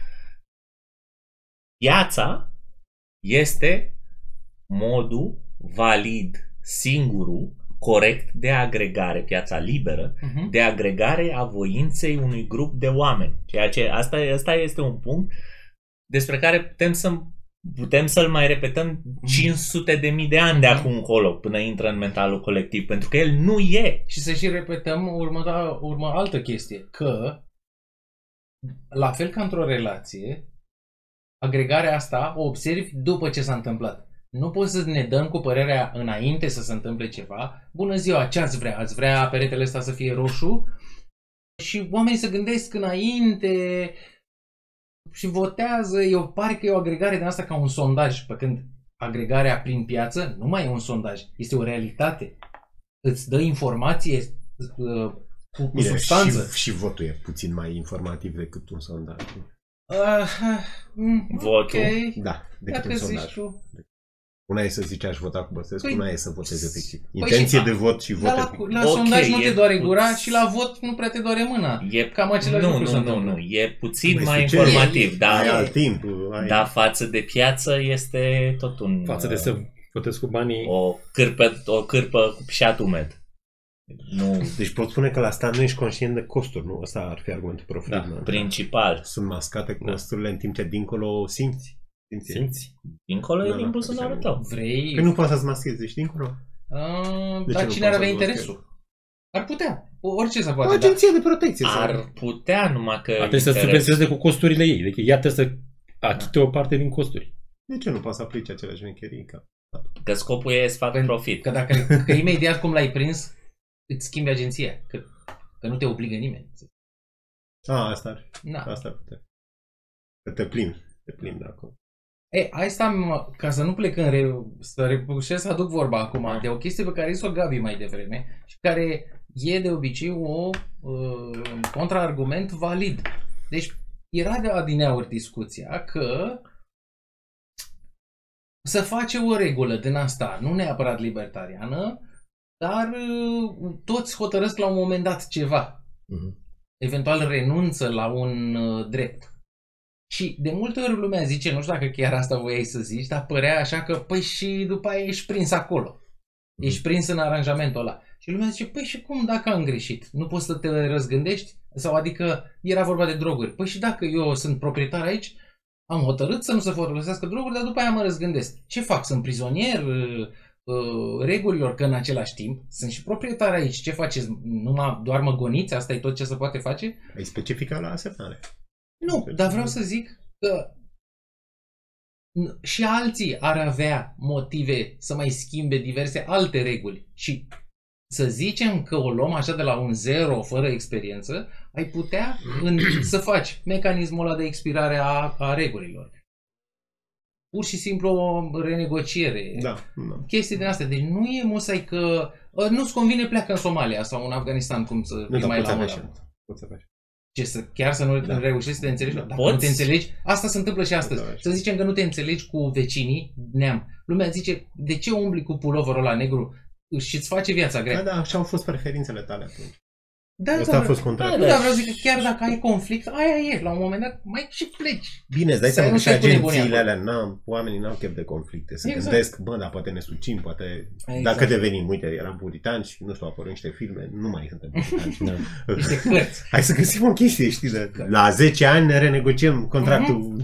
piața este modul valid, singurul, corect de agregare, piața liberă, de agregare a voinței unui grup de oameni. Ceea ce asta este un punct despre care putem să-l mai repetăm 500.000 de ani de acum încolo, până intră în mentalul colectiv, pentru că el nu e. Și să și repetăm altă chestie, că la fel ca într-o relație, agregarea asta o observi după ce s-a întâmplat. Nu poți să ne dăm cu părerea înainte să se întâmple ceva. Bună ziua, ce ați vrea? Ați vrea peretele ăsta să fie roșu? Și oamenii se gândesc înainte și votează. Pare că e o agregare de asta ca un sondaj, pe când agregarea prin piață nu mai e un sondaj, este o realitate. Îți dă informație cu substanță. Și votul e puțin mai informativ decât un sondaj. Votul? Okay. Da, decât un sondaj. Una e să zici aș vota cu Băsescu, una e să votezi efectiv. Intenție de vot și vot efectiv. La sondaj nu te doare gura și la vot nu prea te doare mâna. Cam același lucru. Nu. E puțin mai informativ. Ai alt timp. Dar față de piață este tot un... Față de să votezi cu banii... O cârpă cu pișat umed. Nu. Deci pot spune că la stat nu ești conștient de costuri, nu? Ăsta ar fi argumentul profit. Da, principal. Sunt mascate costurile în timp ce dincolo simți. Dincolo e din buzunarul tău. Vrei? Că nu poți să-ți maschezi, ești dincolo. Dar cine ar avea interesul? Ar putea. Orice să poate. O agenție de protecție. Ar putea, numai că... Trebuie să subvenționeze cu costurile ei. Deci ea trebuie să achite o parte din costuri. De ce nu poți să aplici aceleași mecherii? Că scopul e să facă profit. Că imediat cum l-ai prins, îți schimbi agenția. Că nu te obligă nimeni. Asta ar putea. Că te plimbi de acolo. Asta, ca să nu plec să reușesc să aduc vorba acum de o chestie pe care a zis-o Gabi mai devreme și care e de obicei un contraargument valid. Deci era de adineauri discuția că să face o regulă din asta, nu neapărat libertariană, dar toți hotărăsc la un moment dat ceva. Eventual renunță la un drept. Și de multe ori lumea zice, nu știu dacă chiar asta voiai să zici, dar părea așa că, păi și după aia ești prins acolo. Ești prins în aranjamentul ăla. Și lumea zice, păi și cum dacă am greșit? Nu poți să te răzgândești? Sau adică era vorba de droguri. Păi și dacă eu sunt proprietar aici, am hotărât să nu se folosească droguri, dar după aia mă răzgândesc. Ce fac? Sunt prizonier regulilor, că în același timp sunt și proprietar aici. Ce faceți? Doar mă goniți? Asta e tot ce se poate face? E specificat la asemnare. Nu, dar vreau să zic că și alții ar avea motive să mai schimbe diverse alte reguli. Și să zicem că o luăm așa de la un zero, fără experiență, ai putea să faci mecanismul ăla de expirare a regulilor. Pur și simplu o renegociere. Da. Chestii din astea. Deci nu e musai că nu-ți convine pleacă în Somalia sau în Afganistan, cum să fii mai la mână. Poți să faci. chiar să nu reușești să te înțelegi? Dacă nu te înțelegi, asta se întâmplă și astăzi. Să zicem că nu te înțelegi cu vecinii, neam. Lumea zice, de ce umbli cu puloverul ăla negru și îți face viața grea? Da, așa au fost preferințele tale atunci. Asta a fost contractul. Da, vreau să zic că chiar dacă ai conflict, aia e, la un moment dat mai și pleci. Bine, îți dai seama că și agențiile alea, oamenii n-au chef de conflicte. Se gândesc, dar poate ne sucim, poate... Dacă devenim, uite, eram puritani și, nu știu, au apărut niște filme, nu mai suntem puritani. Niște cărți. Hai să găsim o chestie, știi, la 10 ani ne renegociem contractul.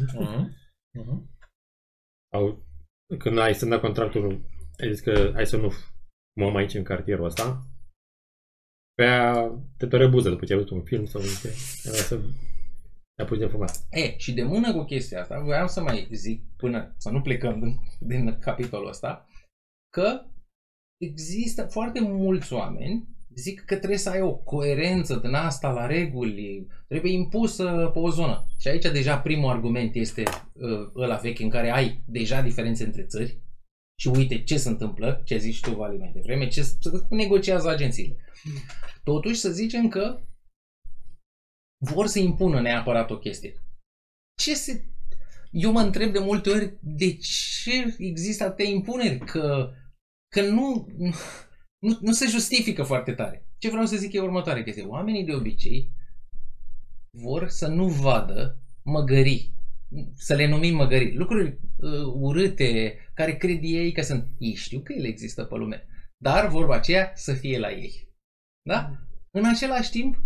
Când ai semnat contractul, ai zis că hai să nu fumăm aici în cartierul ăsta. Pe aia te tore buză după ce ai văzut un film sau să te-a pus de fumat. Și de mână cu chestia asta, voiam să mai zic, până să nu plecăm din capitolul ăsta, că există foarte mulți oameni zic că trebuie să ai o coerență din asta la reguli, trebuie impusă pe o zonă. Și aici deja primul argument este ăla vechi în care ai deja diferențe între țări și uite ce se întâmplă, ce zici tu, Vali, mai devreme, ce negociază agențiile. Totuși să zicem că vor să impună neapărat o chestie. Eu mă întreb de multe ori de ce există atâtea impuneri, că nu se justifică foarte tare. Ce vreau să zic e următoarea chestie. Oamenii de obicei vor să nu vadă măgării, să le numim măgării, lucruri urâte, care cred ei că sunt, ei știu că ele există pe lume, dar vorba aceea să fie la ei. Da? În același timp,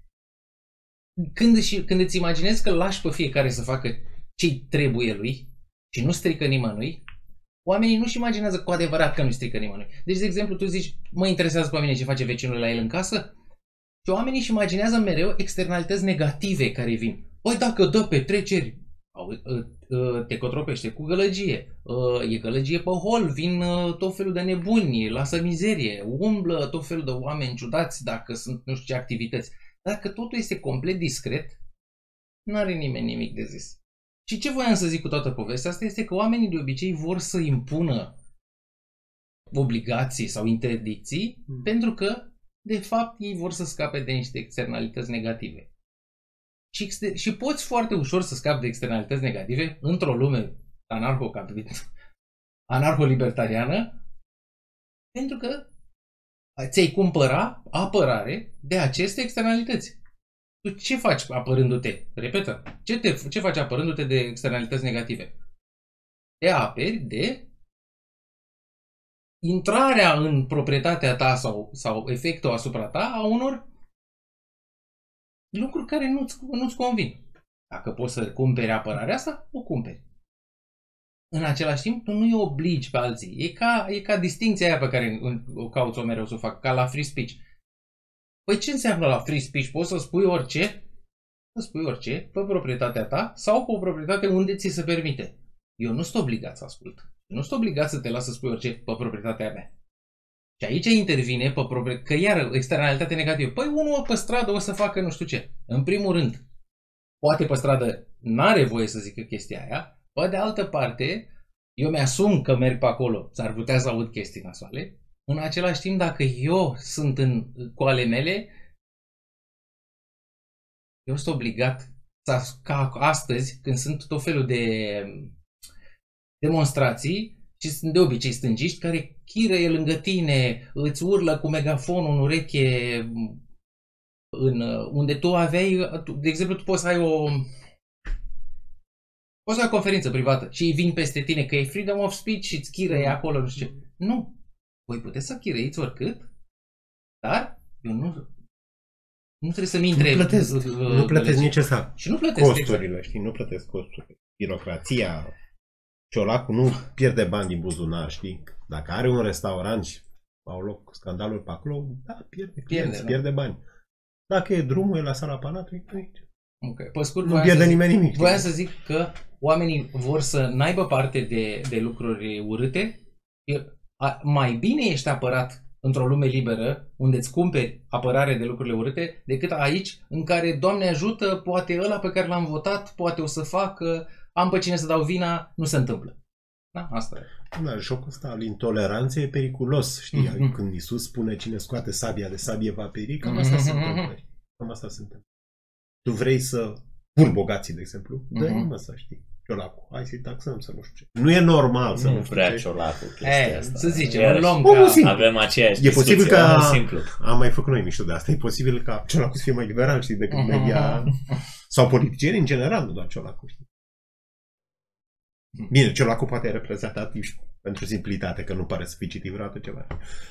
când îți imaginezi că îl lași pe fiecare să facă ce-i trebuie lui și nu strică nimănui, oamenii nu-și imaginează cu adevărat că nu strică nimănui. Deci, de exemplu, tu zici, mă interesează pe mine ce face vecinul la el în casă? Și oamenii își imaginează mereu externalități negative care vin. Păi dacă dă petreceri, te cotropește cu gălăgie, e gălăgie pe hol, vin tot felul de nebuni, lasă mizerie, umblă tot felul de oameni ciudați dacă sunt nu știu ce activități. Dacă totul este complet discret, nu are nimeni nimic de zis. Și ce voiam să zic cu toată povestea asta este că oamenii de obicei vor să impună obligații sau interdicții pentru că, de fapt, ei vor să scape de niște externalități negative. Și poți foarte ușor să scapi de externalități negative într-o lume anarho-libertariană pentru că ți-ai cumpăra apărare de aceste externalități. Tu ce faci apărându-te? Repetă. Ce faci apărându-te de externalități negative? Te aperi de intrarea în proprietatea ta sau efectul asupra ta a unor lucruri care nu-ți convin. Dacă poți să cumperi apărarea asta, o cumperi. În același timp, tu nu îi obligi pe alții. E ca distinția aia pe care o cauți o mereu să o fac, ca la free speech. Păi ce înseamnă la free speech? Poți să spui orice? Să spui orice pe proprietatea ta sau pe o proprietate unde ți se permite. Eu nu sunt obligat să ascult. Nu sunt obligat să te las să spui orice pe proprietatea mea. Și aici intervine că iar externalitate negativă. Păi unul pe stradă o să facă nu știu ce. În primul rând, poate pe stradă n-are voie să zică chestia aia. Pe de altă parte, eu mi-asum că merg pe acolo. S-ar putea să aud chestii nasoale. În același timp, dacă eu sunt cu ale mele, eu sunt obligat ca astăzi, când sunt tot felul de demonstrații, și sunt de obicei stângiști, care chirăie lângă tine, îți urlă cu megafonul în ureche, unde tu aveai, de exemplu, tu poți să ai o conferință privată și îi vin peste tine că e freedom of speech și îți chirăie acolo, nu știu ce. Nu. Voi puteți să chirăiți oricât, dar eu nu trebuie să-mi intre... Nu plătesc necesar. Și nu plătesc costurile, știi? Nu plătesc costurile. Birocrația, ciolacul nu pierde bani din buzunar, știi? Dacă are un restaurant și au loc scandaluri pe acolo, da, pierde bani. Dacă e drumul, e la sala Palatului, okay. Pe scurt, nu pierde nimeni nimic. Voiam să zic că oamenii vor să n-aibă parte de lucruri urâte. Mai bine ești apărat într-o lume liberă, unde îți cumperi apărare de lucrurile urâte, decât aici, în care, Doamne ajută, poate ăla pe care l-am votat, poate o să facă, am pe cine să dau vina, nu se întâmplă. Da, asta e. Da, jocul ăsta al intoleranței e periculos, știi? Când Iisus spune cine scoate sabia de sabie va peri, cam asta se întâmplă. Cam asta se întâmplă. Tu vrei să pur bogații, de exemplu, dă-i mă să știi. Ciolacul, hai să-i taxăm, să nu știu ce. Nu e normal să nu vrea Ciolacul chestia asta. Să zicem, luăm ca... Avem aceeași e posibil ca... simplu. Am mai făcut noi mișto de asta. E posibil ca Ciolacul să fie mai liberal, știi, decât media... Sau politicieni în general, nu doar Ciolacul, știi. Bine, Ciolacul poate e reprezentativ pentru simplitate, că nu pare să fi citit vreodată ceva.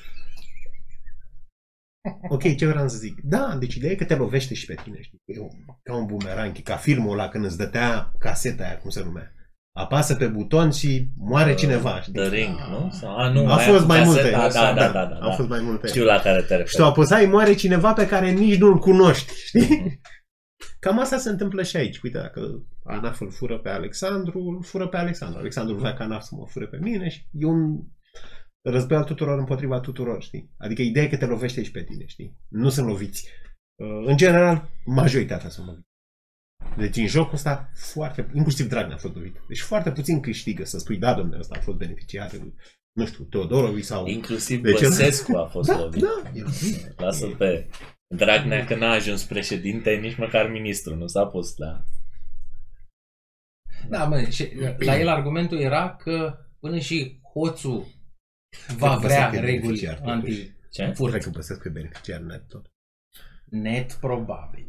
Ok, ce vreau să zic? Da, deci ideea e că te lovește și pe tine, știi? Ca un bumerang, ca filmul ăla când îți dătea caseta aia, cum se numea. Apasă pe buton și moare cineva, știi? The Ring, nu? Sau, nu, au fost mai multe. Da. Au fost mai multe. Știu la care te referi. Și tu apăsai, moare cineva pe care nici nu-l cunoști, știi? Cam asta se întâmplă și aici. Uite, dacă Anaf îl fură pe Alexandru, îl fură pe Alexandru. Alexandru vrea ca Anaf să mă fură pe mine și e un război al tuturor împotriva tuturor, știi? Adică ideea e că te lovește și pe tine, știi? Nu sunt loviți. În general, majoritatea sunt loviți. Deci în jocul ăsta, inclusiv Dragnea a fost lovit. Deci foarte puțin câștigă să spui, da, domnule, ăsta a fost beneficiar, nu știu, Teodorovici sau... Inclusiv Băsescu a fost lovit. Da, lasă pe Dragnea că n-a ajuns președinte, nici măcar ministru, nu s-a pus la... Da, mă, și la el argumentul era că până și hoțul va vrea reguli anti-furt. Cred că Băsescu e beneficiar net tot. Net, probabil.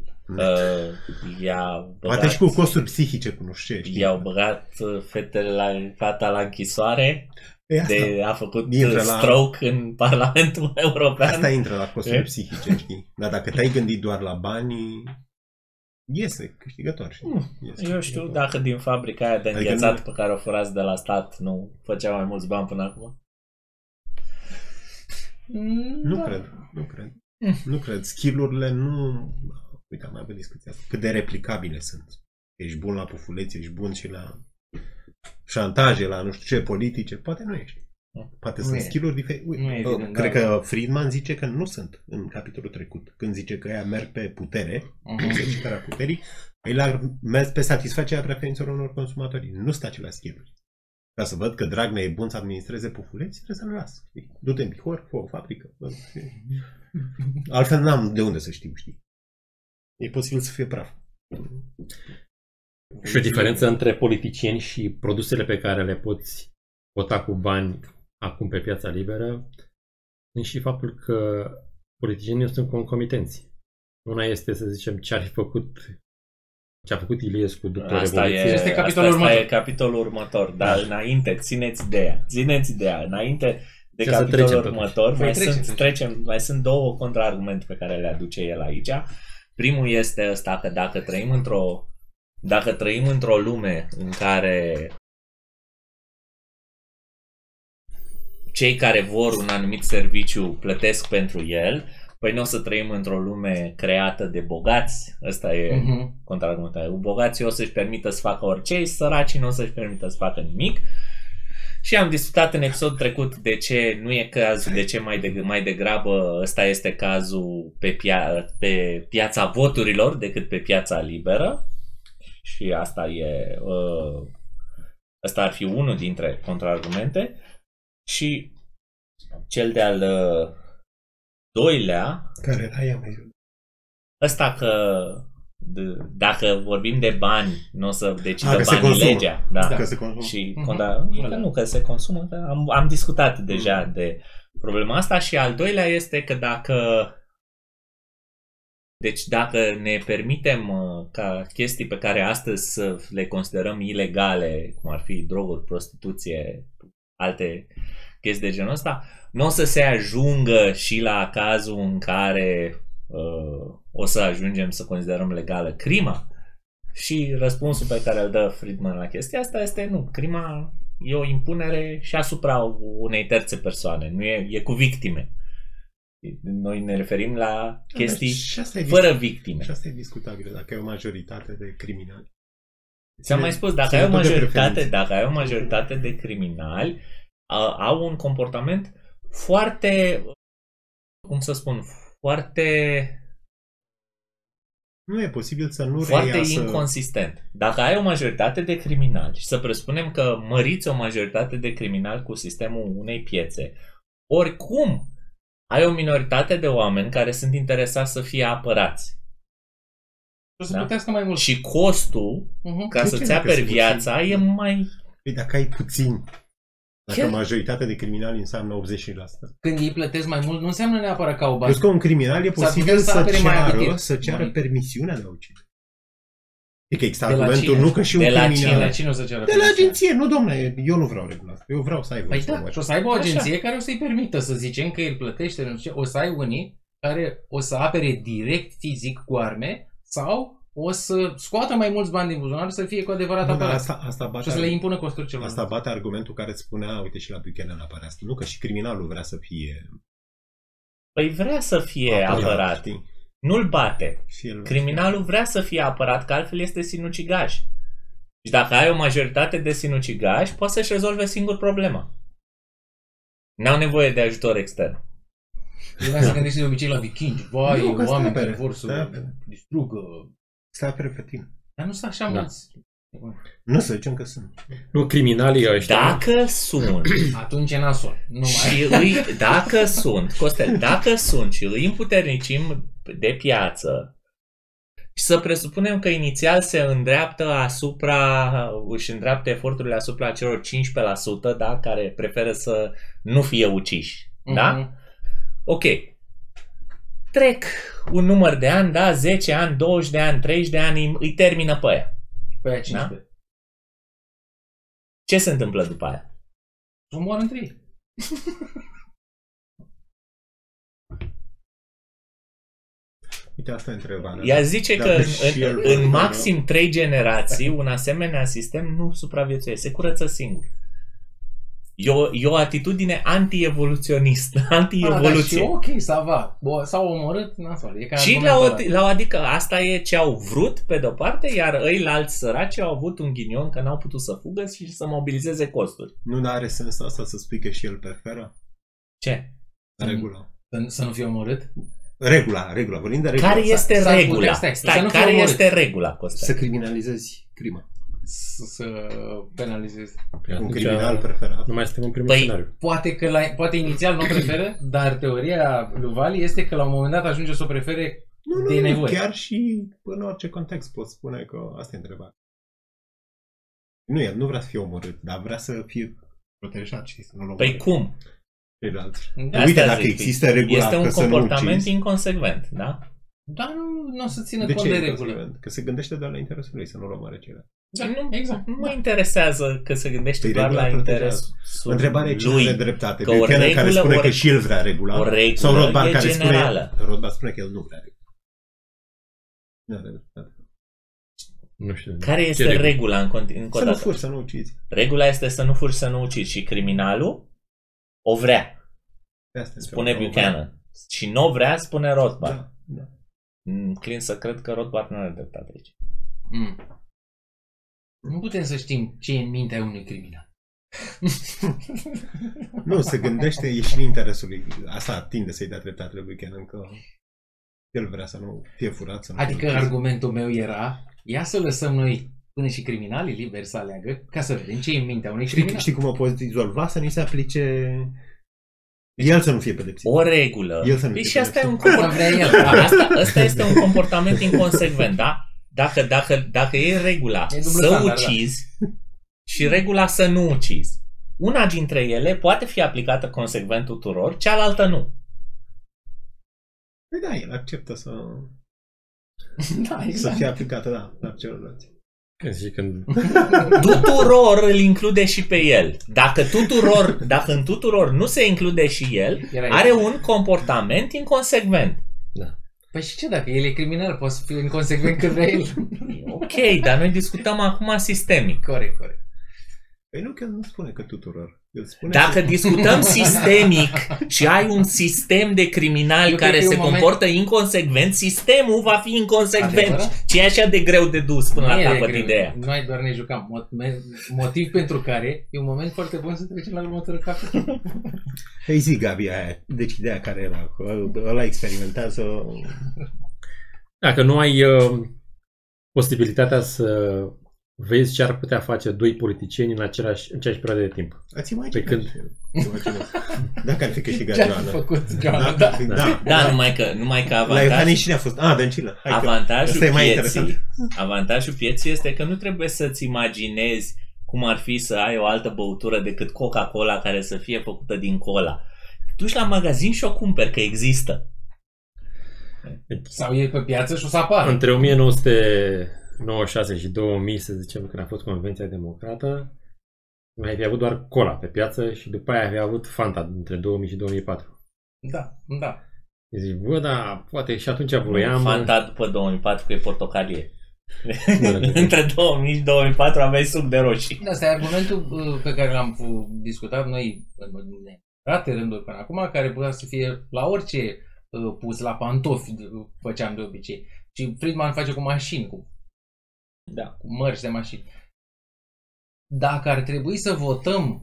Poate și cu costuri psihice, cu nu știu ce. I-au băgat fata la închisoare, a făcut stroke în Parlamentul European. Asta intră la costuri psihice, știi? Dar dacă te-ai gândit doar la bani, iese câștigător, știi? Eu știu dacă din fabrica aia de înghețat pe care o furați de la stat nu făcea mai mulți bani până acum. Nu cred. Skill-urile nu... Uite, am mai avut discuția asta. Cât de replicabile sunt. Ești bun la pufulețe, ești bun și la șantaje, la nu știu ce, politice. Poate nu ești. Poate sunt skill-uri diferite. Cred că Friedman zice că nu sunt în capitolul trecut. Când zice că ea merg pe putere, exercitarea puterii, el merg pe satisfacerea preferințelor unor consumatori. Nu sunt aceleași skill-uri. Ca să văd că Dragnea e bun să administreze pufuleți, trebuie să-l las. Du-te în Bihor, fă o fabrică. Altfel n-am de unde să știu, știi. E posibil să fie praf. Și o diferență între politicieni și produsele pe care le poți vota cu bani acum pe piața liberă sunt și faptul că politicienii sunt concomitenți. Una este, să zicem, ce a făcut Iliescu după Revoluție. Asta e capitolul următor. Dar înainte, țineți ideea. Înainte de capitolul următor, mai sunt două contraargumente pe care le aduce el aici. Primul este ăsta că dacă trăim într-o lume în care cei care vor un anumit serviciu plătesc pentru el, păi nu o să trăim într-o lume creată de bogați. Ăsta e contraargumentul. Bogații o să-și permită să facă orice, săracii nu o să-și permită să facă nimic. Și am discutat în episodul trecut de ce nu e cazul, de ce mai degrabă ăsta este cazul pe piața voturilor decât pe piața liberă. Și asta ar fi unul dintre contraargumente. Și cel de-al doilea, care era ea mai jur? Ăsta că dacă vorbim de bani, nu o să decidă banii legea. Da. Că se consumă. Și că se consumă. Că am discutat deja de problema asta. Și al doilea este că dacă ne permitem ca chestii pe care astăzi să le considerăm ilegale, cum ar fi droguri, prostituție, alte chestii de genul ăsta, nu o să se ajungă și la cazul în care o să ajungem să considerăm legală crima. Și răspunsul pe care îl dă Friedman la chestia asta este nu, crima e o impunere și asupra unei terțe persoane, nu e cu victime. Noi ne referim la chestii fără victime. Și asta e discutabil, dacă e o majoritate de criminali. Ți-am mai spus, dacă ai o majoritate de criminali, au un comportament foarte, nu e posibil să nu foarte inconsistent. Dacă ai o majoritate de criminali și să presupunem că măriți o majoritate de criminali cu sistemul unei piețe, oricum ai o minoritate de oameni care sunt interesați să fie apărați. O să plătească mai mult. Și costul, ca să-ți aperi viața, e mai... Păi dacă ai puțin, dacă majoritatea de criminali înseamnă 80%. Când ei plătesc mai mult, nu înseamnă neapărat că au bani. Deci că un criminal e posibil să ceară permisiunea de a ucide. Adică există argumentul, nu că și un criminal... De la cine o să ceară? De la agenție, nu domnule, eu nu vreau regula asta. Eu vreau să aibă. Păi da, și o să aibă o agenție care o să-i permită să zicem că el plătește, o să ai unii care o să apere direct fizic cu arme sau o să scoată mai mulți bani din buzunar să fie cu adevărat apărat. Asta bate, și o să le impună costuri celor. Asta bate argumentul care îți spunea, uite și la Buchanan apare asta. Nu că și criminalul vrea să fie... Păi vrea să fie apărat. Știi? Nu-l bate. Criminalul vrea să fie apărat, că altfel este sinucigaș. Și dacă ai o majoritate de sinucigași, poți să-și rezolve singur problema. N-au nevoie de ajutor extern. Eu să gândești de obicei la vikingi. Vai, oameni care vor să distrugă. Stai pe tine. Dar nu sunt așa mulți. Nu să zicem că sunt. Nu, criminalii ăștia. Dacă sunt. Atunci e nasol. Dacă sunt, Costel, dacă sunt și îi împuternicim de piață și să presupunem că inițial se îndreaptă își îndreaptă eforturile asupra celor 15%, da, care preferă să nu fie uciși. Da? Ok. Trec un număr de ani, da, 10 ani, 20 de ani, 30 de ani, îi termină pe aia. Pe aia 15. Da? Ce se întâmplă după aia? Să moară între ei. Uite, asta e întrebarea. Ea zice că în maxim 3 generații un asemenea sistem nu supraviețuiește, se curăță singur. E o atitudine anti-evoluționistă, anti-evoluție. Da, ok, s-a va. S-au omorât, nasol. Și adică asta e ce au vrut pe de-o parte, iar ăilalți săraci au avut un ghinion că n-au putut să fugă și să mobilizeze costuri. Nu are sens asta să spui că și el preferă? Ce? Regula. Să nu fie omorât? Regula, vorbim de regula. Care este regula? Stai, care este regula, Costel? Să criminalizezi crima. Să penalizezi. Un criminal preferat. Nu mai suntem în primul scenariu. Poate inițial nu preferă, dar teoria lui Vali este că la un moment dat ajunge să o prefere de nevoie. Chiar și în orice context poți spune că asta e întrebarea. Nu, el nu vrea să fie omorât, dar vrea să fie protejat și să nu-l omoare. Păi cum? Uite, dacă există regula este un că comportament inconsecvent, da? Dar nu o să țină cont de regulă. Că se gândește doar la interesul lui, să nu-l omoare ceilalți. Da, exact. Nu mă interesează că se gândește doar la interesul întrebarea e cine are dreptate. Că o regulă, care spune că și el vrea regula. O regulă sau Rothbard care generală. Rothbard spune că el nu vrea regula. Nu are dreptate. Nu știu. Care este regula încă să nu furi, să nu ucizi. Regula este să nu furi, să nu ucizi. Și criminalul o vrea. Spune Buchanan. Și nu o vrea, spune Rothbard. Da. Înclin să cred că Rothbard nu are dreptate aici. Nu putem să știm ce e în mintea unui criminal. Nu, se gândește, e și în interesul lui. Asta tinde să-i dea dreptate lui Buchanan, că el vrea să nu fie furat. Să nu adică argumentul meu era, ia să lăsăm noi până și criminalii liberi să aleagă, ca să vedem ce e în mintea unui criminal. Știi cum o poți dizolva? Să nu se aplice... El să nu fie pedepsit. O regulă. El să nu fie și asta e un comportament. Asta este un comportament inconsecvent, da? Dacă e regula să ucizi și regula să nu ucizi, una dintre ele poate fi aplicată consecvent tuturor, cealaltă nu. Păi da, el acceptă să exact. să fie aplicată, la celălalt. Tuturor îl include și pe el. Dacă în tuturor nu se include și el, are un comportament inconsecvent. Da. Păi și ce dacă el e criminal? Poate să fie inconsecvent cât vrea el. Ok, dar noi discutăm acum sistemic. Corect. Păi nu, că el nu spune că tuturor. El spune dacă discutăm sistemic și ai un sistem de criminali care se comportă inconsecvent, sistemul va fi inconsecvent. Ce e așa de greu de dus până la capăt ideea? Noi doar ne jucam. Motiv pentru care e un moment foarte bun să trecem la următorul capitol. Păi zi, Gabi, aia. Deci ideea care era? Ăla experimentează... Dacă nu ai posibilitatea să vezi ce ar putea face doi politicieni în aceeași perioadă de timp. Ați mai Pe când... Dacă ar fi câștigat Joana. Joana. Ce-a făcut Joana, Da, numai că avantajul... La cine a fost? Dăncilă. Avantajul pieții este că nu trebuie să-ți imaginezi cum ar fi să ai o altă băutură decât Coca-Cola care să fie făcută din cola. Duci la magazin și o cumperi, că există. Sau e pe piață și o să apară. Între 1996 și 2000, să zicem, când a fost Convenția Democrată, mai fi avut doar cola pe piață și după aia avea avut Fanta între 2000 și 2004. Da. Zici, dar poate și atunci voiam... Fanta după 2004 că e portocalie. Între 2000 și 2004 aveai suc de roșii. Asta e argumentul pe care l-am discutat noi în rate rânduri până acum, care putea să fie la orice pus, la pantofi făceam de obicei. Și Friedman face cu mașini, cu mărci de mașini. Dacă ar trebui să votăm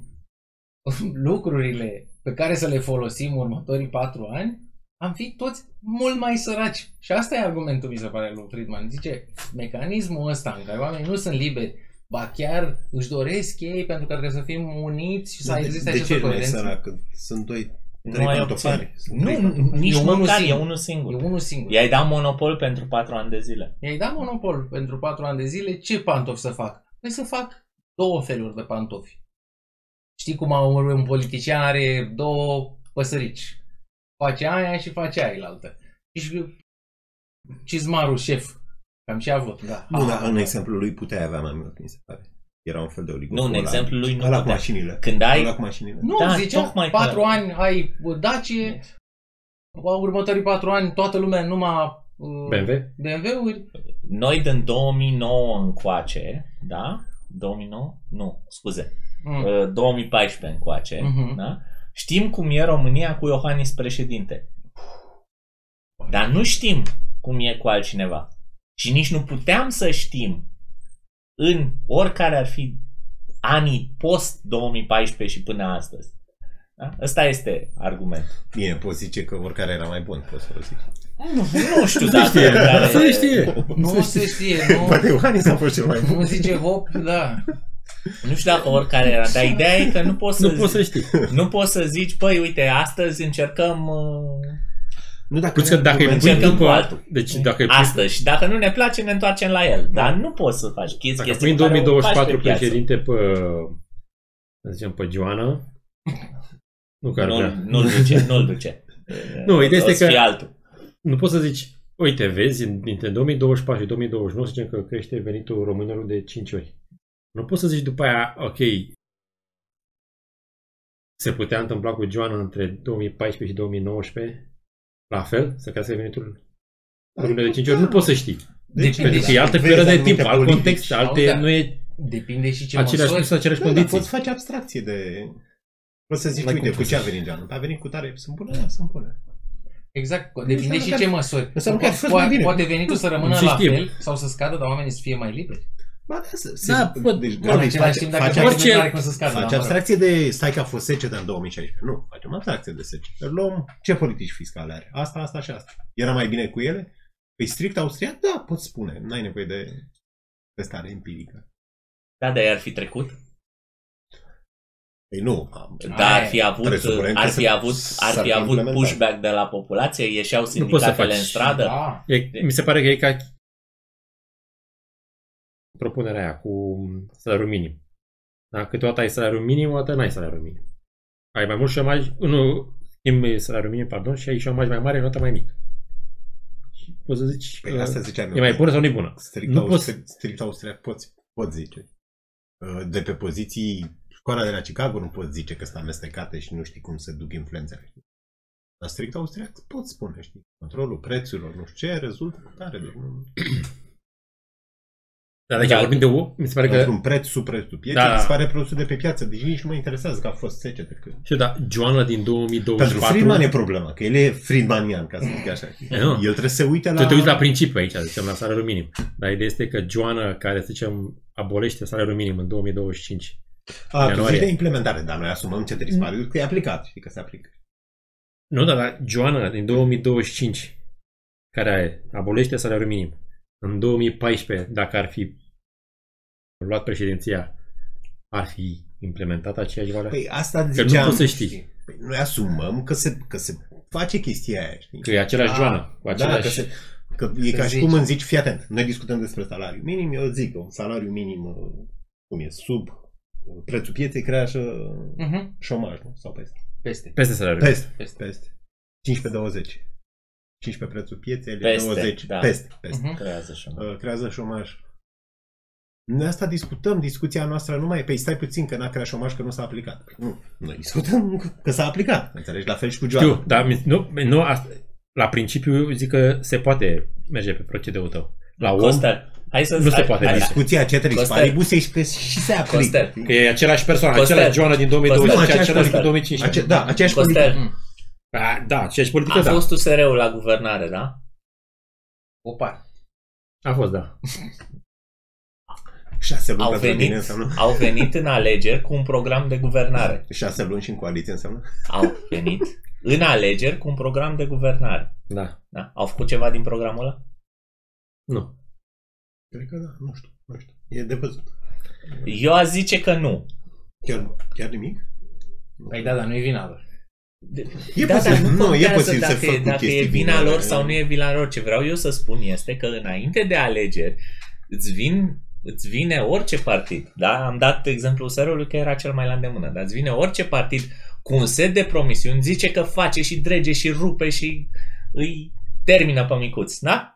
lucrurile pe care să le folosim următorii 4 ani, am fi toți mult mai săraci. Și asta e argumentul, mi se pare, lui Friedman. Zice, mecanismul ăsta în care oamenii nu sunt liberi, ba chiar își doresc ei pentru că trebuie să fim uniți și să existe această coerență. De ce nu e sărac? Sunt doi, trei pantofari. Nici măcar, e unul singur. I-ai dat monopol pentru 4 ani de zile. I-ai dat monopol pentru 4 ani de zile, ce pantofi să fac? Păi să fac 2 feluri de pantofi. Știi cum un politician are 2 păsărici. Face aia și face aia altă. Și cizmarul șef. Cam și avut, da. Nu, dar în exemplul lui puteai avea mai mult, mi se pare. Era un fel de oligopol. Nu, în exemplul lui nu putea. Cu mașinile. Când ai... Cu mașinile. Nu, zicea, 4 ani ai Dacia, următorii 4 ani toată lumea numai BMW-uri. Noi din 2009 încoace, da? 2009? Nu, scuze. 2014 încoace, da? Știm cum e România cu Iohannis președinte. Dar nu știm cum e cu altcineva. Și nici nu puteam să știm în oricare ar fi anii post-2014 și până astăzi. Da? Ăsta este argumentul. Bine, poți zice că oricare era mai bun, poți să o zici. Nu știu dacă... Nu se știe. Poate Iohannis a fost cel mai bun. Nu zice hop, da. Nu știu dacă oricare era, dar ideea e că nu poți să știi. Nu poți să zici, păi uite, astăzi încercăm... Nu, dacă încercăm cu altul. Deci, dacă astăzi. Și dacă nu ne place, ne întoarcem la el. Dar nu poți să faci chestii. Dacă pui în 2024 președinte pe Joana, nu-l duce. Nu, ideea este că altul. Nu poți să zici, uite, vezi, dintre 2024 și 2029 să zicem că crește venitul românilor de 5 ori. Nu poți să zici după aia, ok, se putea întâmpla cu Joana între 2014 și 2019 la fel, să crească venitul românilor de 5 ori? Nu poți să știi. Pentru că e altă perioadă de timp, alt context, alte, nu e depinde și ce aceleași condiții. Poți face abstracție de... Poți să zici, uite, cu ce a venit Joana? A venit cu tare, sunt bune. Exact, depinde și ce măsori. Poate venitul să rămână la fel sau să scadă, dar oamenii să fie mai liberi. Faci abstracție de stai că a fost secetă în 2016. Nu, facem abstracție de secetă. Luăm ce politici fiscale are. Asta și asta. Era mai bine cu ele? Păi strict austriac? Da, poți spune. N-ai nevoie de testare empirică. Da, dar ar fi trecut? Păi nu. Dar ar fi avut pushback de la populație? Ieșeau sindicatele în stradă? Da. Mi se pare că e ca propunerea aia cu salariul minim. Da? Câteodată ai salariul minim, o dată n-ai salariul minim. Ai mai mult șomaj, schimbi salariul minim, pardon, și ai șomaj mai mare, o dată mai mic. Și poți să zici, păi asta ziceam e mai bună sau nu e bună? Strict austriac poți zice. De pe poziții, școala de la Chicago nu poți zice că sunt amestecate și nu știi cum se duc influențele. Dar strict austriac poți spune, știi, controlul prețurilor, nu știu ce, rezultă tare de... Dar dacă vorbim de mi se pare că... un preț sub prețul pieței, dispare produsul de pe piață. Deci nici nu mă interesează că a fost secetă. Și da, Joana din 2024... Pentru Friedman e problema, că el e friedmanian, ca să zic așa. El trebuie să se uite la... Tu te uiți la principiu aici, zicem, la salariul minim. Dar ideea este că Joana, care, să zicem, abolește salariul minim în 2025. Tu zici de implementare, dar noi asumăm ce dispare, că e aplicat, știi că se aplică. Nu, dar Joana din 2025, care abolește salariul minim, în 2014, dacă ar fi luat președinția, ar fi implementat aceeași valoare? Păi asta că ziceam. nu poți să știi. Păi noi asumăm că se face chestia aia, știi? Că e același Joana. Cu același... că e ca și cum îmi zici, fii atent, noi discutăm despre salariu minim, eu zic că un salariu minim, cum e, sub prețul pieței creează șomaj, nu? Sau peste? Peste salariul. Peste. 15-20. 15 prețul pieței, Peste, 20. da. Peste. Creează șomaj. Noi asta discutăm, discuția noastră nu mai e, stai puțin că n-a creat șomaj, că nu s-a aplicat. Nu, noi discutăm că s-a aplicat. Înțelegi? La fel și cu Joana. Știu, dar nu, la principiu zic că se poate merge pe procedeul tău. La om, hai să nu se poate. Discuția ceteris paribus e că și se aplică. Că e același persoană, același Joana din 2020, același din 2015. Da, aceeași politică. Da, aceeași politică, A fost USR-ul la guvernare, da? Opa. A fost, da. 6 luni au venit în alegeri cu un program de guvernare. 6 luni și în coaliție înseamnă? Au venit în alegeri cu un program de guvernare. Da. Au făcut ceva din programul ăla? Nu. Cred că da, nu știu. E de văzut. Eu aș zice că nu. Chiar nimic? Păi da, dar nu e vina lor. E posibil să facă dacă e vina lor sau nu e vina lor. Ce vreau eu să spun este că înainte de alegeri îți vine orice partid, da? Am dat exemplul USR-ului că era cel mai la îndemână, dar îți vine orice partid cu un set de promisiuni, zice că face și drege și rupe și îi termină pe micuți, da?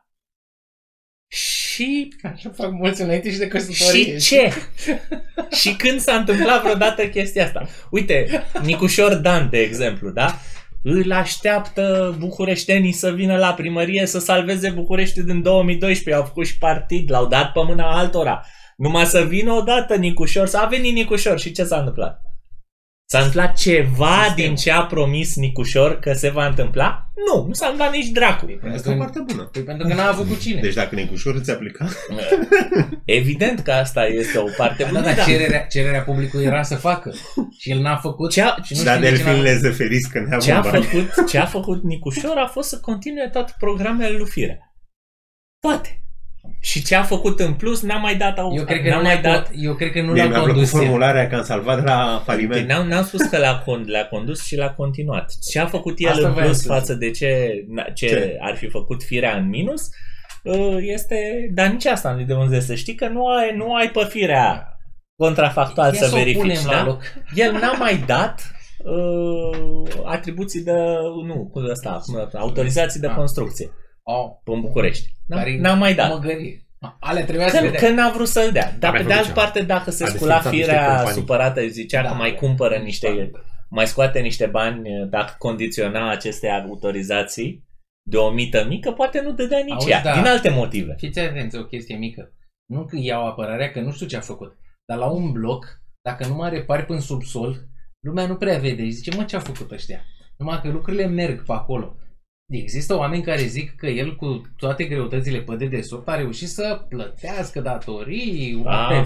Și... Așa fac mulți înainte și de căsătorie. Și ce? Și când s-a întâmplat vreodată chestia asta? Uite, Nicușor Dan, de exemplu, da? Îl așteaptă bucureștenii să vină la primărie să salveze București din 2012. Au făcut și partid, l-au dat pe mâna altora. Numai să vină odată Nicușor, a venit Nicușor și ce s-a întâmplat? S-a întâmplat ceva din ce a promis Nicușor că se va întâmpla? Nu s-a întâmplat nici dracu. Asta e foarte bună. Pentru că n-a avut cu cine. Deci dacă Nicușor îți aplica... Evident că asta este o parte bună. Dar cererea publicului era să facă. Și el n-a făcut. Dar delfinele zăferiți că ne-a Ce a făcut Nicușor a fost să continue toate programele lui Firea. Toate. Și ce a făcut în plus n-a mai dat... Eu cred că nu l-a condus. Formularea că am salvat de la faliment. N-am spus că l-a condus și l-a continuat. Ce a făcut el în plus față de ce ar fi făcut Firea în minus este... Dar nici asta nu-i de unde să știi că nu ai pe Firea contrafactual să verifici. Da? El n-a mai dat atribuții de... autorizații de construcție. În București. N-a mai dat. Că n-a vrut să-l dea. Dar pe de altă parte, dacă se scula Firea supărată, zicea că mai cumpără mai scoate niște bani dacă condiționa aceste autorizații de o mită mică, poate nu dădea nici ea, din alte motive. Fiți atenți, o chestie mică. Nu că iau apărarea, că nu știu ce a făcut. Dar la un bloc, dacă nu mai repari până sub sol, lumea nu prea vede. Zice, ce a făcut ăștia? Numai că lucrurile merg pe acolo. Există oameni care zic că el cu toate greutățile pe dedesubt a reușit să plătească datorii,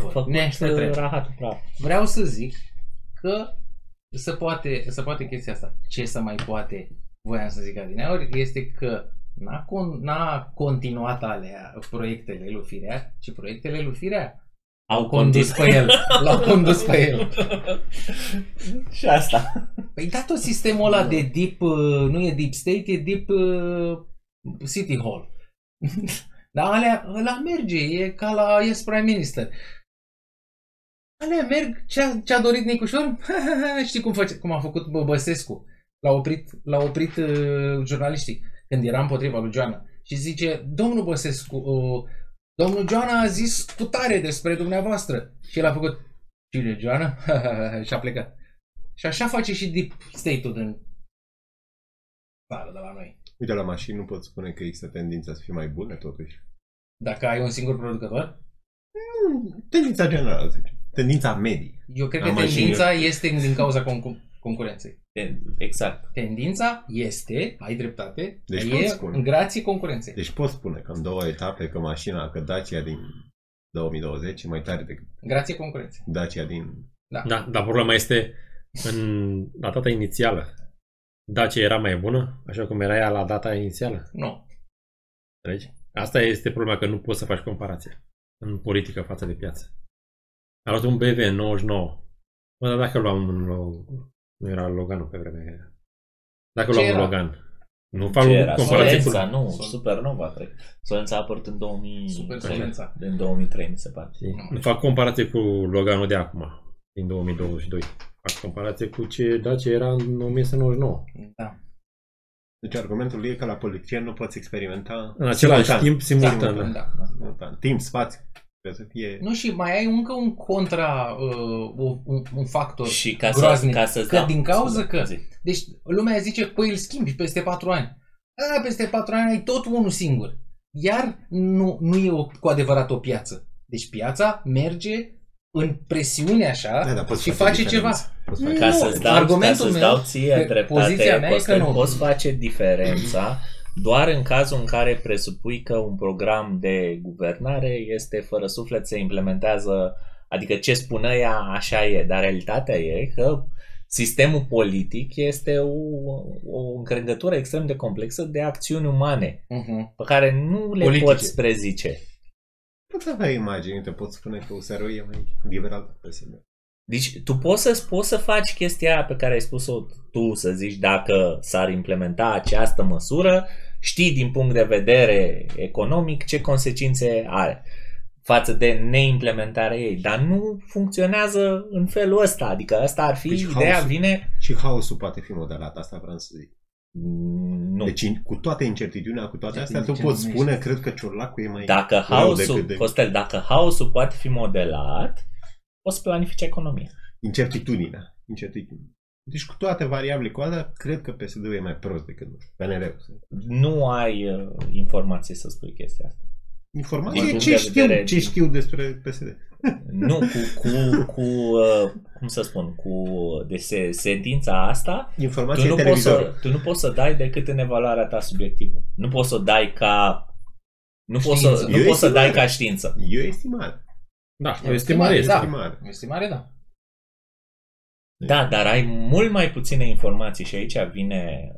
Vreau să zic că se poate chestia asta. Ce să mai poate, voiam să zic adineauri, este că n-a continuat proiectele lui Firea, ci proiectele lui Firea au condus pe el. L-au condus pe el. Și asta. Păi da, tot sistemul ăla de deep, nu e deep state, e deep city hall. Dar ăla merge, e ca la Yes Prime Minister. Alea merg, ce-a dorit Nicușor? Știi cum a făcut Băsescu? L-a oprit jurnaliștii când era împotriva lui Joana. Și zice, domnul Băsescu, domnul Joana a zis cu tare despre dumneavoastră. Și el a făcut, cine, Joana? Și a plecat. Și așa face și deep state-ul din țară de la noi. Uite, la mașini nu pot spune că există tendința să fie mai bune, totuși. Dacă ai un singur producător? Tendința generală, zice. Tendința medie. Eu cred că tendința este din cauza concurenței. Exact. Tendința este, ai dreptate, deci grație concurenței. Deci pot spune că în 2 etape că mașina, că Dacia din 2020 e mai tare decât grație concurenței. Dacia din... Da, dar problema este la data inițială. Dacia era mai bună, așa cum era ea la data inițială? Nu. Înțelegi? Asta este problema, că nu poți să faci comparație în politică față de piață. A luat un BV 99. Bă, dar dacă luam un... Nu era Loganul pe vremea aia. Dacă luam un Logan. Nu fac comparație cu... Nu, Supernova, cred. Solența a apărut în 2003. În 2003, mi se pare. Nu fac comparație cu Loganul de acum, din 2022. Fac comparație cu ce era în 1999. Da. Deci argumentul e că la politicieni nu poți experimenta în același timp, simultan. Da. Timp, spațiu. Trebuie să fie... Nu, și mai ai încă un contra, un factor și groaznic. Că din cauza că... Deci lumea zice, păi îl schimbi peste 4 ani. Peste 4 ani ai tot unul singur. Iar nu e cu adevărat o piață. Deci piața merge în presiune așa și face ceva. Ca să-ți dau ție dreptate, poți face diferența doar în cazul în care presupui că un program de guvernare este fără suflet, se implementează, adică ce spune ea așa e, dar realitatea e că sistemul politic este o încărcătură extrem de complexă de acțiuni umane pe care nu le poți prezice. Poți avea imagini, te poți spune că USR-ul e mai liberal pe PSD. Deci tu poți să faci chestia aia pe care ai spus-o tu, să zici dacă s-ar implementa această măsură, știi din punct de vedere economic ce consecințe are față de neimplementarea ei, dar nu funcționează în felul ăsta, adică asta ar fi deci ideea, vine... Și haosul poate fi modelat, asta vreau să zic. Nu. Deci cu toată incertitudinea, cu toate astea, tu poți spune, cred că Ciorlacu e mai dacă haosul, Costel, dacă haosul poate fi modelat, poți planifica economia. Incertitudinea. Deci cu toate variabilele cu alea, cred că PSD-ul e mai prost decât PNR-ul. Nu ai informații să spui chestia asta. Informații? Ce știu despre PSD? Nu, cum să spun, sentința asta, tu nu poți să dai decât în evaluarea ta subiectivă. Nu poți să dai ca dai ca știință. E o estimare. Da, o estimare. Da. Da, dar ai mult mai puține informații și aici vine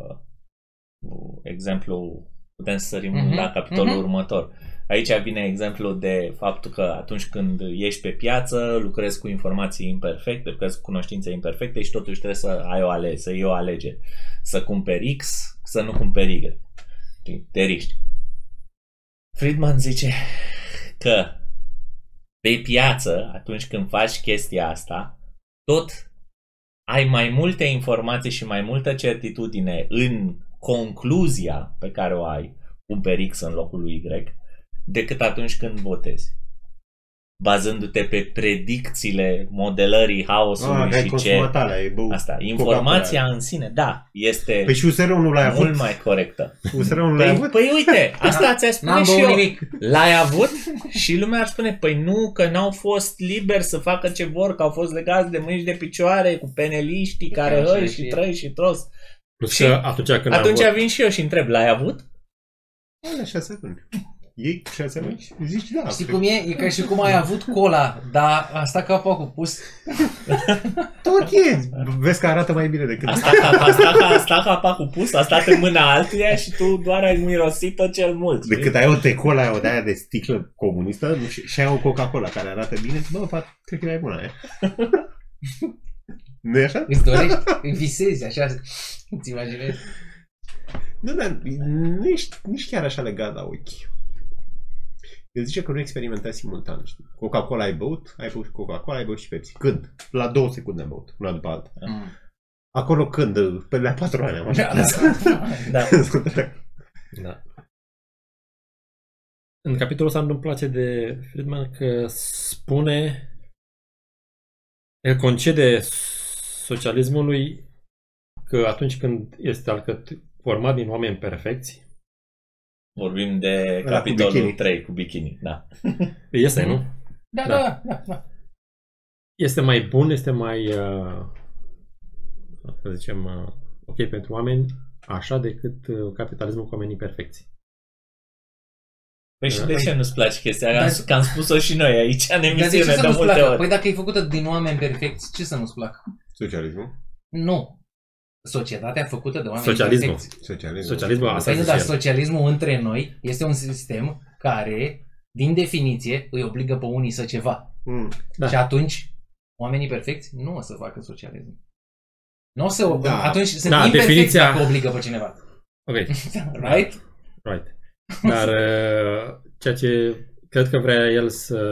exemplu, putem să sărim la capitolul următor. Aici vine exemplul de faptul că atunci când ești pe piață, lucrezi cu informații imperfecte, lucrezi cu cunoștințe imperfecte și totuși trebuie să iei o alegere. Să cumperi X, să nu cumperi Y. Te riști. Friedman zice că pe piață, atunci când faci chestia asta, tot ai mai multe informații și mai multă certitudine în concluzia pe care o ai, cumperi X în locul lui Y, decât atunci când votezi. Bazându-te pe predicțiile modelării haosului și ce... Asta, informația în sine, da, este mult mai corectă. Păi uite, asta ți-a spune și eu. L-ai avut și lumea ar spune, păi nu, că n-au fost liberi să facă ce vor, că au fost legați de mâini și de picioare cu peneliștii care hăi și trăi și tros. Și atunci vin și eu și întreb, l-ai avut? Alea 6 secunde. Ei 6 luni și zici da. Știi cum e? E ca și cum ai avut cola, dar a stat capacul pus. Tot e. Vezi că arată mai bine decât... A stat capacul pus, a stat în mâna altuia și tu doar ai mirosit-o cel mult. Decât ai o tecola de aia de sticlă comunistă și ai o Coca-Cola care arată bine, bă, cred că e mai bună aia. Nu e așa? Îți dorești? Îi visezi așa, îți imaginezi? Nu, dar nu ești chiar așa legat la ochi. El zice că nu experimenta simultan, știi? Coca-Cola ai băut și Coca-Cola, ai băut și Pepsi. Când? La 2 secunde am băut, una după alta. Acolo când? Pe la 4 ani am așa. Da. În capitolul ăsta îmi place de Friedman că spune, el concede socialismului că atunci când este format din oameni perfecți, vorbim de capitolul 3 cu bikini, da. Este, nu? Da. Este mai bun, este mai, să zicem, ok pentru oameni, așa decât capitalismul cu oamenii perfecți. Păi și de ce nu-ți place chestia aia? Că am spus-o și noi aici în emisiune de multe ori. Păi dacă e făcută din oameni perfecți, ce să nu-ți placă? Socialismul? Nu. Societatea făcută de oameni perfecți. Socialismul. Dar socialismul între noi este un sistem care din definiție, îi obligă pe unii să ceva. Și atunci, oamenii perfecți nu o să facă socialism. Nu o să... Atunci sunt imperfecți dacă obligă pe cineva. Ok. Right? Right. Dar ceea ce cred că vrea el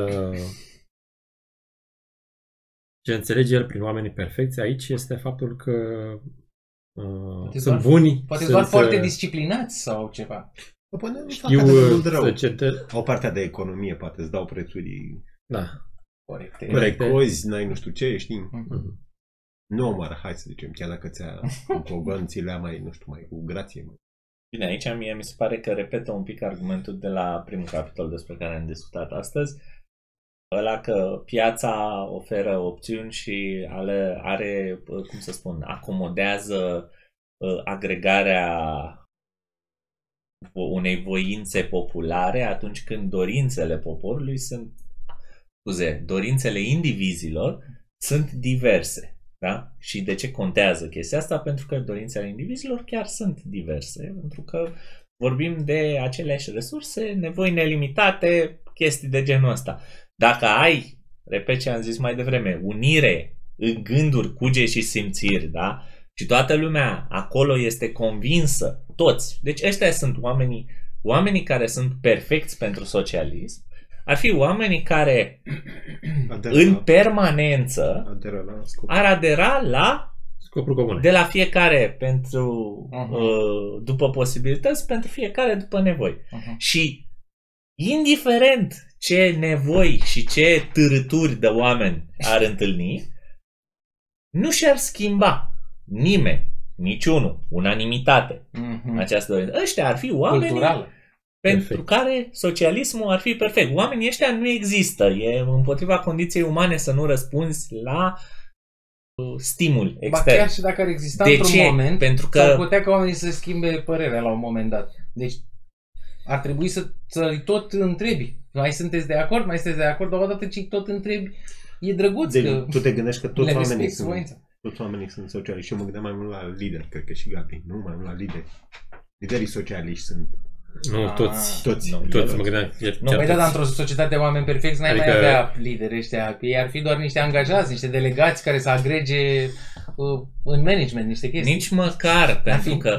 ce înțelege el prin oamenii perfecți aici este faptul că sunt buni. Poate doar foarte disciplinați sau ceva. Știu au partea de economie, poate îți dau prețuri corecte. Cozi, n-ai nu știu ce, știi? Nu omoară, hai să zicem, chiar dacă ți-a pogonțile mai, nu știu, mai cu grație. Bine, aici mie mi se pare că repetă un pic argumentul de la primul capitol despre care am discutat astăzi, ăla că piața oferă opțiuni și are, cum să spun, acomodează agregarea unei voințe populare atunci când dorințele poporului dorințele indivizilor sunt diverse. Da? Și de ce contează chestia asta? Pentru că dorințele indivizilor chiar sunt diverse, pentru că vorbim de aceleași resurse, nevoi nelimitate, chestii de genul ăsta. Dacă ai, repet ce am zis mai devreme, unire în gânduri, cuget și simțiri, da? Și toată lumea acolo este convinsă, toți. Deci ăștia sunt oamenii care sunt perfecți pentru socialism. Ar fi oamenii care în permanență ar adera la scopul comun. De la fiecare după posibilități, pentru fiecare după nevoi. Și indiferent ce nevoi și ce târâturi de oameni ar întâlni, nu și-ar schimba nimeni, niciunul, unanimitate. Această dorință. Ăștia ar fi oameni culturală. Pentru care socialismul ar fi perfect. Oamenii ăștia nu există. E împotriva condiției umane să nu răspunzi la stimul extern. Ba chiar și dacă ar exista într-un moment, pentru că s-ar putea ca oamenii să schimbe părerea la un moment dat. Deci ar trebui să-i tot întrebi. Mai sunteți de acord? Mai sunteți de acord? Dar odată ce tot întrebi, e drăguț că tu te gândești că toți oamenii sunt socialiști. Și eu mă gândeam mai mult la lideri, cred că și Gabi. Nu, mai mult la lideri. Liderii socialiști sunt... Nu, toți mă gândeam. Dar într-o societate de oameni perfecți n-ai mai avea lideri ăștia. Ei ar fi doar niște angajați, niște delegați care să agrege în management niște chestii. Nici măcar, pentru că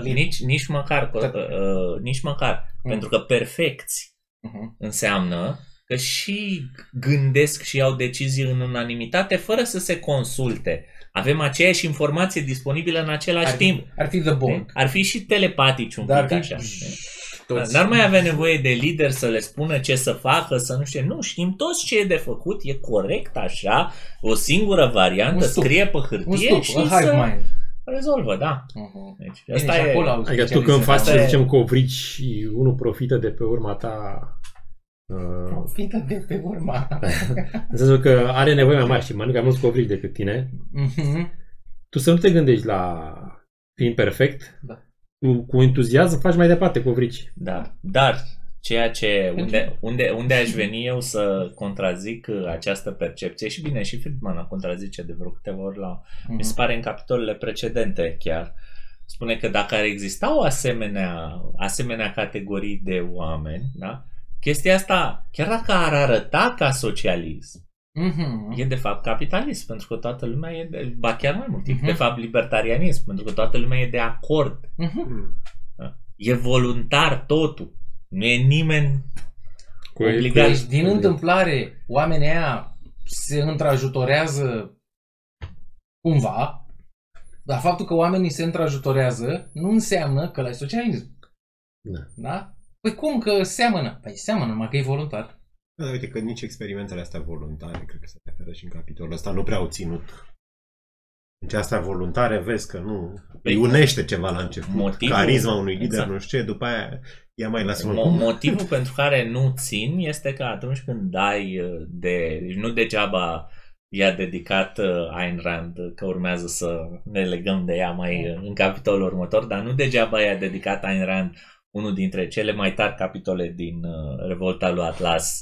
nici măcar, pentru că perfecți înseamnă că și gândesc și iau decizii în unanimitate fără să se consulte. Avem aceeași informație disponibilă în același timp. Ar fi the bond. Ar fi și telepatici un pic așa. N-ar mai avea nevoie de lider să le spună ce să facă, să nu știu. Nu, știm toți ce e de făcut, e corect așa, o singură variantă, scrie pe hârtie și să rezolvă, da. Deci, asta e... Adică tu când faci, să zicem, covrigi și unul profită de pe urma ta... Profită de pe urma ta. În sensul că are nevoie mai mare și mănâncă mai mulți covrigi decât tine. Tu să nu te gândești la fiind perfect. Da. Cu entuziasm faci mai departe covrigi. Da, dar ceea ce unde aș veni eu să contrazic această percepție și bine, și Friedman a contrazice de vreo câteva ori mi se pare în capitolele precedente chiar, spune că dacă ar exista o asemenea categorii de oameni, da? Chestia asta, chiar dacă ar arăta ca socialism, e de fapt capitalism, pentru că toată lumea ba chiar mai mult, e de fapt libertarianism, pentru că toată lumea e de acord. E voluntar totul. Nu e nimeni obligat. Deci, din întâmplare, oamenii aia se întrajutorează cumva, dar faptul că oamenii se întrajutorează nu înseamnă că la socialism. Da? Păi cum că seamănă? Păi seamănă, numai că e voluntar. Da, uite că nici experimentele astea voluntare, cred că se referă și în capitolul ăsta, nu prea au ținut. Deci astea voluntare, vezi că nu îi unește ceva la început. Carisma unui lider, nu știu ce, după aia ea mai lasă motivul pentru care nu țin este că atunci când dai nu degeaba i-a dedicat Ayn Rand, că urmează să ne legăm de ea mai în capitolul următor, dar nu degeaba i-a dedicat Ayn Rand unul dintre cele mai tari capitole din Revolta lui Atlas,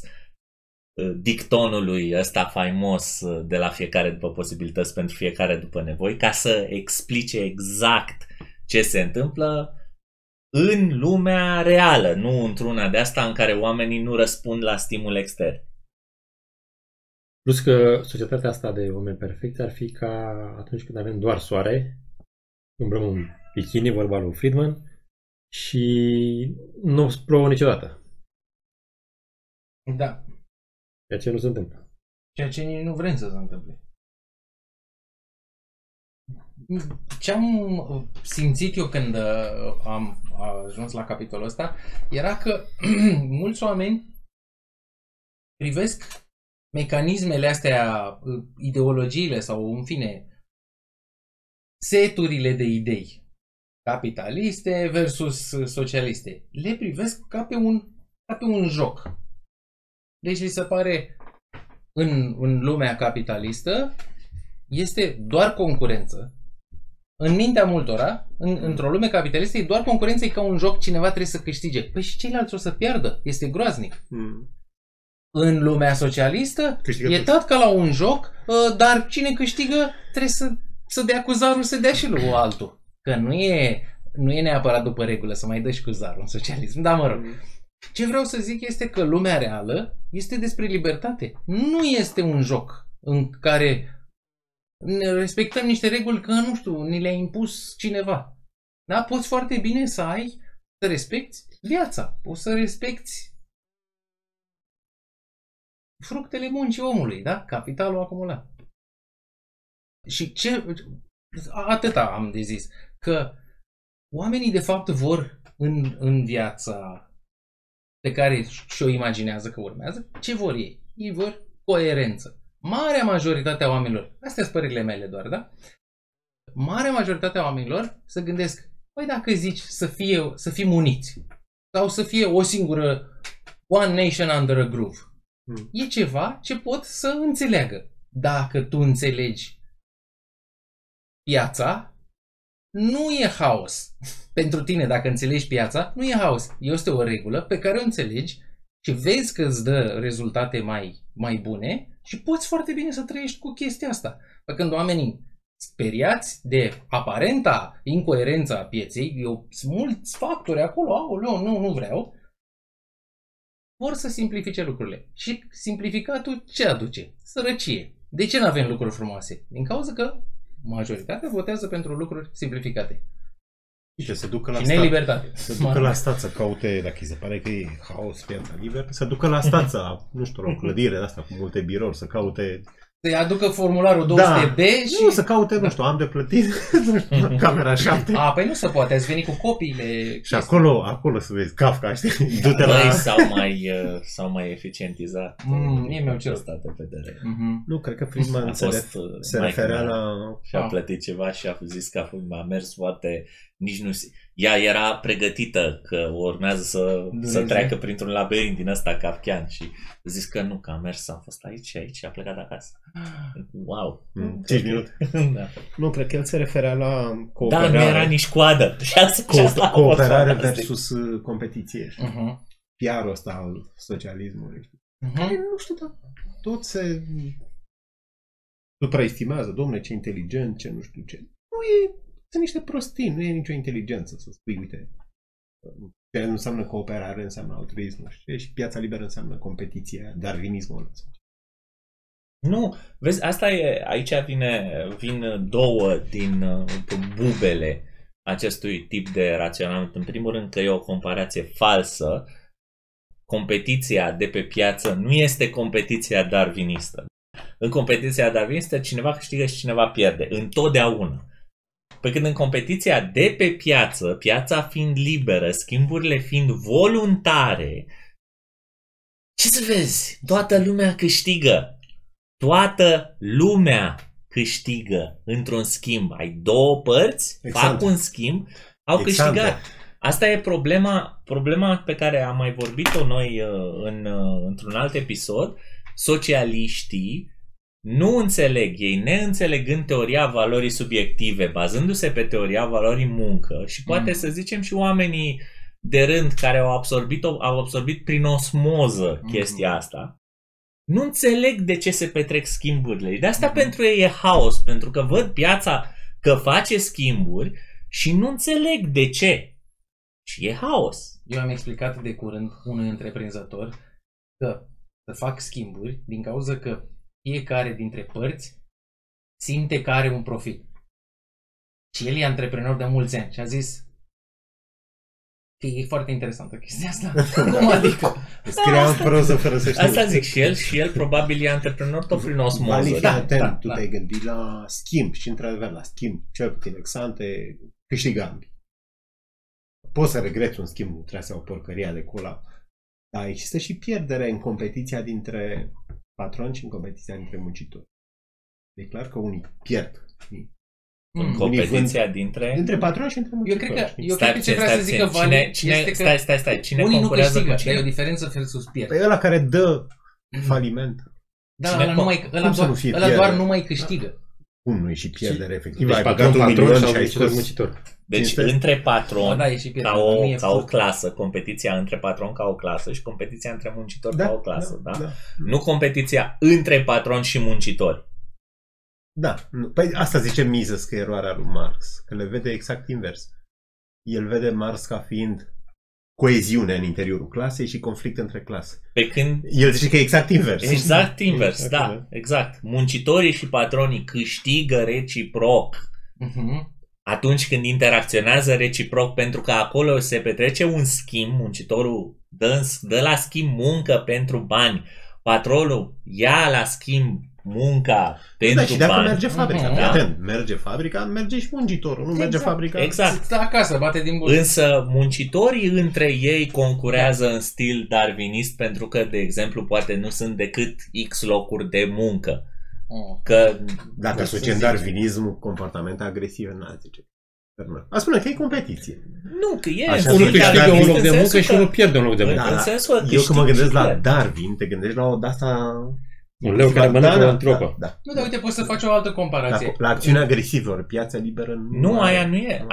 dictonului ăsta faimos de la fiecare după posibilități pentru fiecare după nevoi, ca să explice exact ce se întâmplă. în lumea reală, nu într-una de asta în care oamenii nu răspund la stimul extern. Plus că societatea asta de oameni perfecti ar fi ca atunci când avem doar soare, umbrăm un bikini, vorba lui Friedman, și nu plouă niciodată. Da. Ceea ce nu se întâmplă. Ceea ce nici nu vrem să se întâmple. Ce am simțit eu când am ajuns la capitolul ăsta era că mulți oameni privesc mecanismele astea, ideologiile sau, în fine, seturile de idei capitaliste versus socialiste. Le privesc ca pe un joc. Deci li se pare în lumea capitalistă este doar concurență. În mintea multora, într-o lume capitalistă, e doar concurență, e ca un joc, cineva trebuie să câștige. Păi și ceilalți o să piardă. Este groaznic. În lumea socialistă e tot ca la un joc, dar cine câștigă trebuie să dea cu zarul, să dea și lui altul. Că nu e neapărat după regulă să mai dă și cu zarul în socialism. Dar mă rog. Ce vreau să zic este că lumea reală este despre libertate. Nu este un joc în care ne respectăm niște reguli că, nu știu, ni le-a impus cineva. Da? Poți foarte bine să respecti viața. Poți să respecti fructele muncii omului, da? Capitalul acumulat. Și atâta am de zis. Că oamenii de fapt vor în viața pe care și-o imaginează că urmează, ce vor ei? Ei vor coerență. Marea majoritate a oamenilor, astea sunt părerile mele doar, da? Marea majoritate a oamenilor se gândesc, păi dacă zici să fim uniți sau să fie o singură one nation under a groove, e ceva ce pot să înțeleagă. Dacă tu înțelegi piața, nu e haos. Pentru tine, dacă înțelegi piața, nu e haos. Este o regulă pe care o înțelegi și vezi că îți dă rezultate mai bune și poți foarte bine să trăiești cu chestia asta. Pe când oamenii speriați de aparenta incoerența a pieței, sunt mulți factori acolo, aoleu, nu vreau, vor să simplifice lucrurile. Și simplificatul ce aduce? Sărăcie. De ce nu avem lucruri frumoase? Din cauza că majoritatea votează pentru lucruri simplificate. Uite, se ducă la nelibertate. Se ducă la stat să caute, dacă îi se pare că e haos, piața liberă, se ducă la stat să, nu știu, o clădire de asta cu multe birouri, să caute... Să-i aducă formularul 200B și... Nu, să caute, nu știu, am de plătit, camera 7. Păi nu se poate, ați venit cu copiile... Și acolo să vezi, Kafka, știi? Du-te la... S-au mai eficientizat. Mie mi-au cerut. Nu, cred că Friedman se referea la... Și a plătit ceva și a zis că a mers foarte... Nici nu... Ea era pregătită că urmează să treacă printr-un labirint din ăsta kafkian și zis că nu, că a mers, am fost aici și aici și a plecat acasă. Wow! 5 minute. Da. Nu, cred că el se referea la cooperare. Dar nu era nici coadă. Cooperare versus competiție. PR-ul ăsta al socialismului. Nu știu, dar tot se supraestimează. Dom'le, ce inteligent, ce nu știu ce. Nu e... Sunt niște prostii, nu e nicio inteligență să spui, uite, ce înseamnă cooperare, înseamnă altruism, știi? Și piața liberă înseamnă competiție, darwinismul. Nu, vezi, asta e, aici vin două din bubele acestui tip de raționament. În primul rând că e o comparație falsă. Competiția de pe piață nu este competiția darwinistă. În competiția darwinistă cineva câștigă și cineva pierde, întotdeauna. Pe când în competiția de pe piață, piața fiind liberă, schimburile fiind voluntare, ce să vezi? Toată lumea câștigă. Toată lumea câștigă într-un schimb. Ai două părți, fac un schimb, au câștigat. Asta e problema pe care am mai vorbit-o noi într-un alt episod. Socialiștii nu înțeleg, ei neînțelegând teoria valorii subiective, bazându-se pe teoria valorii muncă și poate să zicem și oamenii de rând care au absorbit prin osmoză chestia asta, nu înțeleg de ce se petrec schimburile. De asta pentru ei e haos, pentru că văd piața că face schimburi și nu înțeleg de ce. Și e haos. Eu am explicat de curând unui întreprinzător că să fac schimburi din cauza că fiecare dintre părți simte că are un profit. Și el e antreprenor de mulți ani și a zis că e foarte interesantă chestia asta. Cum adică? Scria în proză fără să știi. Asta zic și el probabil e antreprenor tot prin osmoză. Tu te-ai gândit la schimb și într-adevăr la schimb, cel puțin exante, câștigandi. Poți să regreți un schimb, nu trebuie să o porcăria de cola, dar există și pierdere în competiția dintre patroni și în competiția dintre muncitori. E clar că unii pierd. În competiția dintre patroni și între muncitori. Eu cred că ce vrea să zică Vali este că stai, cine unii nu concurează câștigă, cu cine? dar e o diferență versus pierd. Păi ăla care dă faliment. Da, ăla doar nu mai câștigă. Cum nu e și pierdere efectiv? Deci patron și ai scos muncitor. Deci între patron ca o clasă, competiția între patron ca o clasă și competiția între muncitori ca o clasă, da? Nu competiția între patron și muncitori. Da, păi asta zice Mises că e eroarea lui Marx, că le vede exact invers. El vede Marx ca fiind coeziune în interiorul clasei și conflict între clase. Pe când el zice că e exact invers. Exact invers, da, exact. Muncitorii și patronii câștigă reciproc atunci când interacționează reciproc, pentru că acolo se petrece un schimb, muncitorul dă la schimb muncă pentru bani, patronul ia la schimb munca pentru bani. Și dacă merge fabrica, merge fabrica, merge și muncitorul, nu merge fabrica. Exact. Stă acasă, bate din bun. Însă muncitorii între ei concurează în stil darwinist pentru că, de exemplu, poate nu sunt decât X locuri de muncă. Că dacă asociem darwinismul comportamente agresive, n-a zice. A spune că e competiție. Nu, că e. Unul câștigă un loc de muncă și unul pierde un loc de muncă. Eu când mă gândesc la Darwin, te gândești la o de-asta... Un leu care mănâncă o antropă. Nu, dar uite, poți să faci o altă comparație. La acțiune agresivă, ori piața liberă... Nu, aia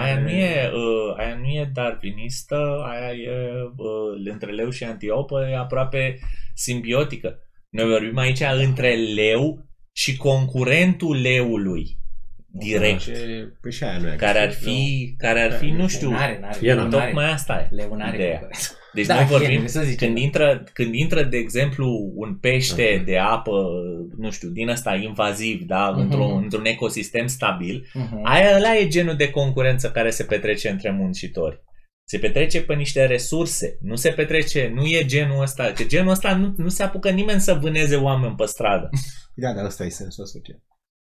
nu e darwinistă, aia e între leu și antiopă, e aproape simbiotică. Noi vorbim aici între leu și concurentul leului. Direct. Păi și aia nu e care ar fi, nu știu, tocmai asta e ideea. Deci noi vorbim, când intră, de exemplu, un pește de apă, nu știu, din ăsta invaziv, da, într-un ecosistem stabil, ăla e genul de concurență care se petrece între muncitori. Se petrece pe niște resurse, nu e genul ăsta, că genul ăsta nu se apucă nimeni să vâneze oameni pe stradă. Da, dar ăsta e sensul asociat.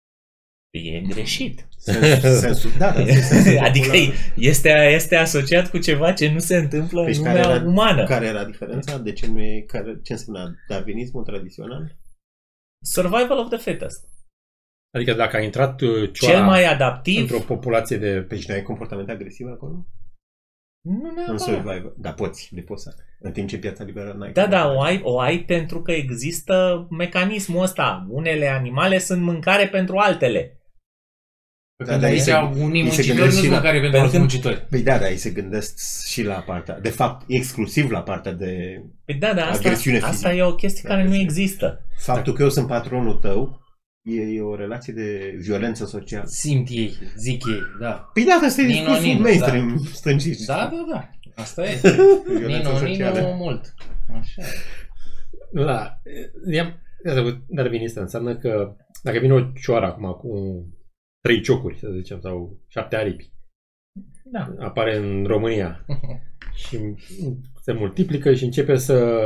E greșit. Sensul, adică este asociat cu ceva ce nu se întâmplă în lumea umană. Care era diferența? De ce ce însemna darwinismul tradițional? Survival of the fittest. Adică dacă a intrat cioara cel mai adaptiv într-o populație de... Deci nu ai comportament agresiv acolo? Nu neapărat. Dar poți. În timp ce piața liberă n-ai. Da, o ai pentru că există mecanismul ăsta. Unele animale sunt mâncare pentru altele. Dar aici unii muncitori nu sunt mâncare pentru alți muncitori. Păi da, ei se gândesc și la partea, de fapt, exclusiv la partea de agresiune fizică. Asta e o chestie care nu există. Faptul că eu sunt patronul tău e o relație de violență socială. Simt ei, zic ei, da. Păi da, asta e discursul mainstream stângit. Da. Asta e. Nino mult. Așa e. Darwinist înseamnă că dacă vine o cioară acum cu 3 ciocuri, să zicem, sau 7 aripi, apare în România și se multiplică și începe să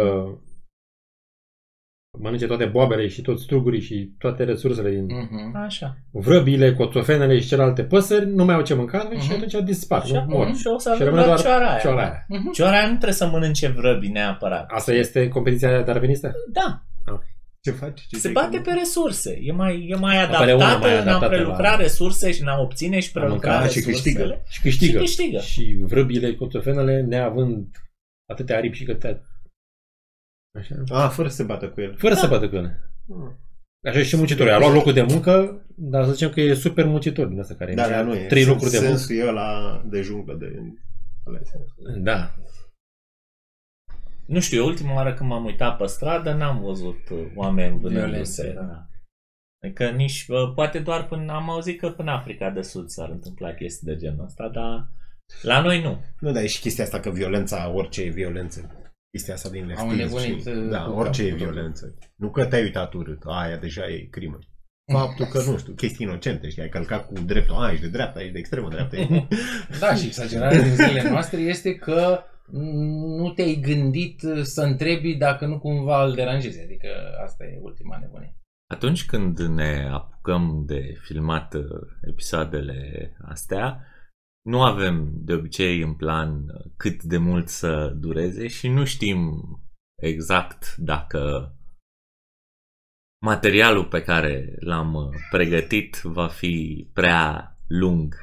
mănânce toate boabele și toți strugurii și toate resursele din vrăbile, coțofenele și celelalte păsări, nu mai au ce mânca și atunci dispar, nu mor. Și o să avem doar cioara aia. Cioara aia nu trebuie să mănânce vrăbii neapărat. Asta este competiția darwinistă? Da. Ce faci? Se bate pe resurse. E mai adaptată în a prelucra resurse și în a obține și prelucra resursele. Și câștigă. Și vrăbile, coțofenele, neavând atâtea aripi și câte... Așa? Fără să se bată cu ele. Să bată cu ele. Așa și muncitorii. A luat locul de muncă, dar să zicem că e super muncitor din asta care nu e. 3 locuri de muncă. Sensul e ăla de junglă de... Da. Nu știu, ultima oară când m-am uitat pe stradă n-am văzut oameni vânându-se. Adică poate doar am auzit că până Africa de Sud s-ar întâmpla chestii de genul ăsta, dar La noi nu. Nu, dar e și chestia asta că violența, orice e violență. Chestia asta din leftism și... Da, orice e violență. Nu că te-ai uitat urât, aia deja e crimă. Faptul că, nu știu, chestii inocente, știi, ai călcat cu dreptul, ești de dreapta, ești de extremă dreapta. Da, și exagerarea din zilele noastre este că nu te-ai gândit să întrebi dacă nu cumva îl deranjezi, adică asta e ultima nebunie. Atunci când ne apucăm de filmat episoadele astea, nu avem de obicei în plan cât de mult să dureze și nu știm exact dacă materialul pe care l-am pregătit va fi prea lung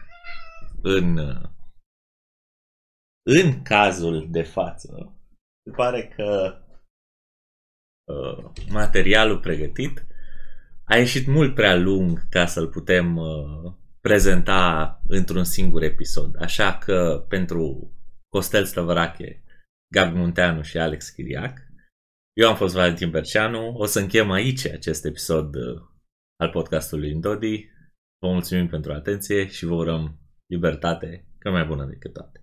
în cazul de față. Se pare că materialul pregătit a ieșit mult prea lung ca să-l putem prezenta într-un singur episod. Așa că pentru Costel Stăvărache, Gabi Munteanu și Alex Chiriac, eu am fost Valentin Berceanu. O să închem aici acest episod al podcastului Indodi. Vă mulțumim pentru atenție și vă urăm libertate cât mai bună decât toate.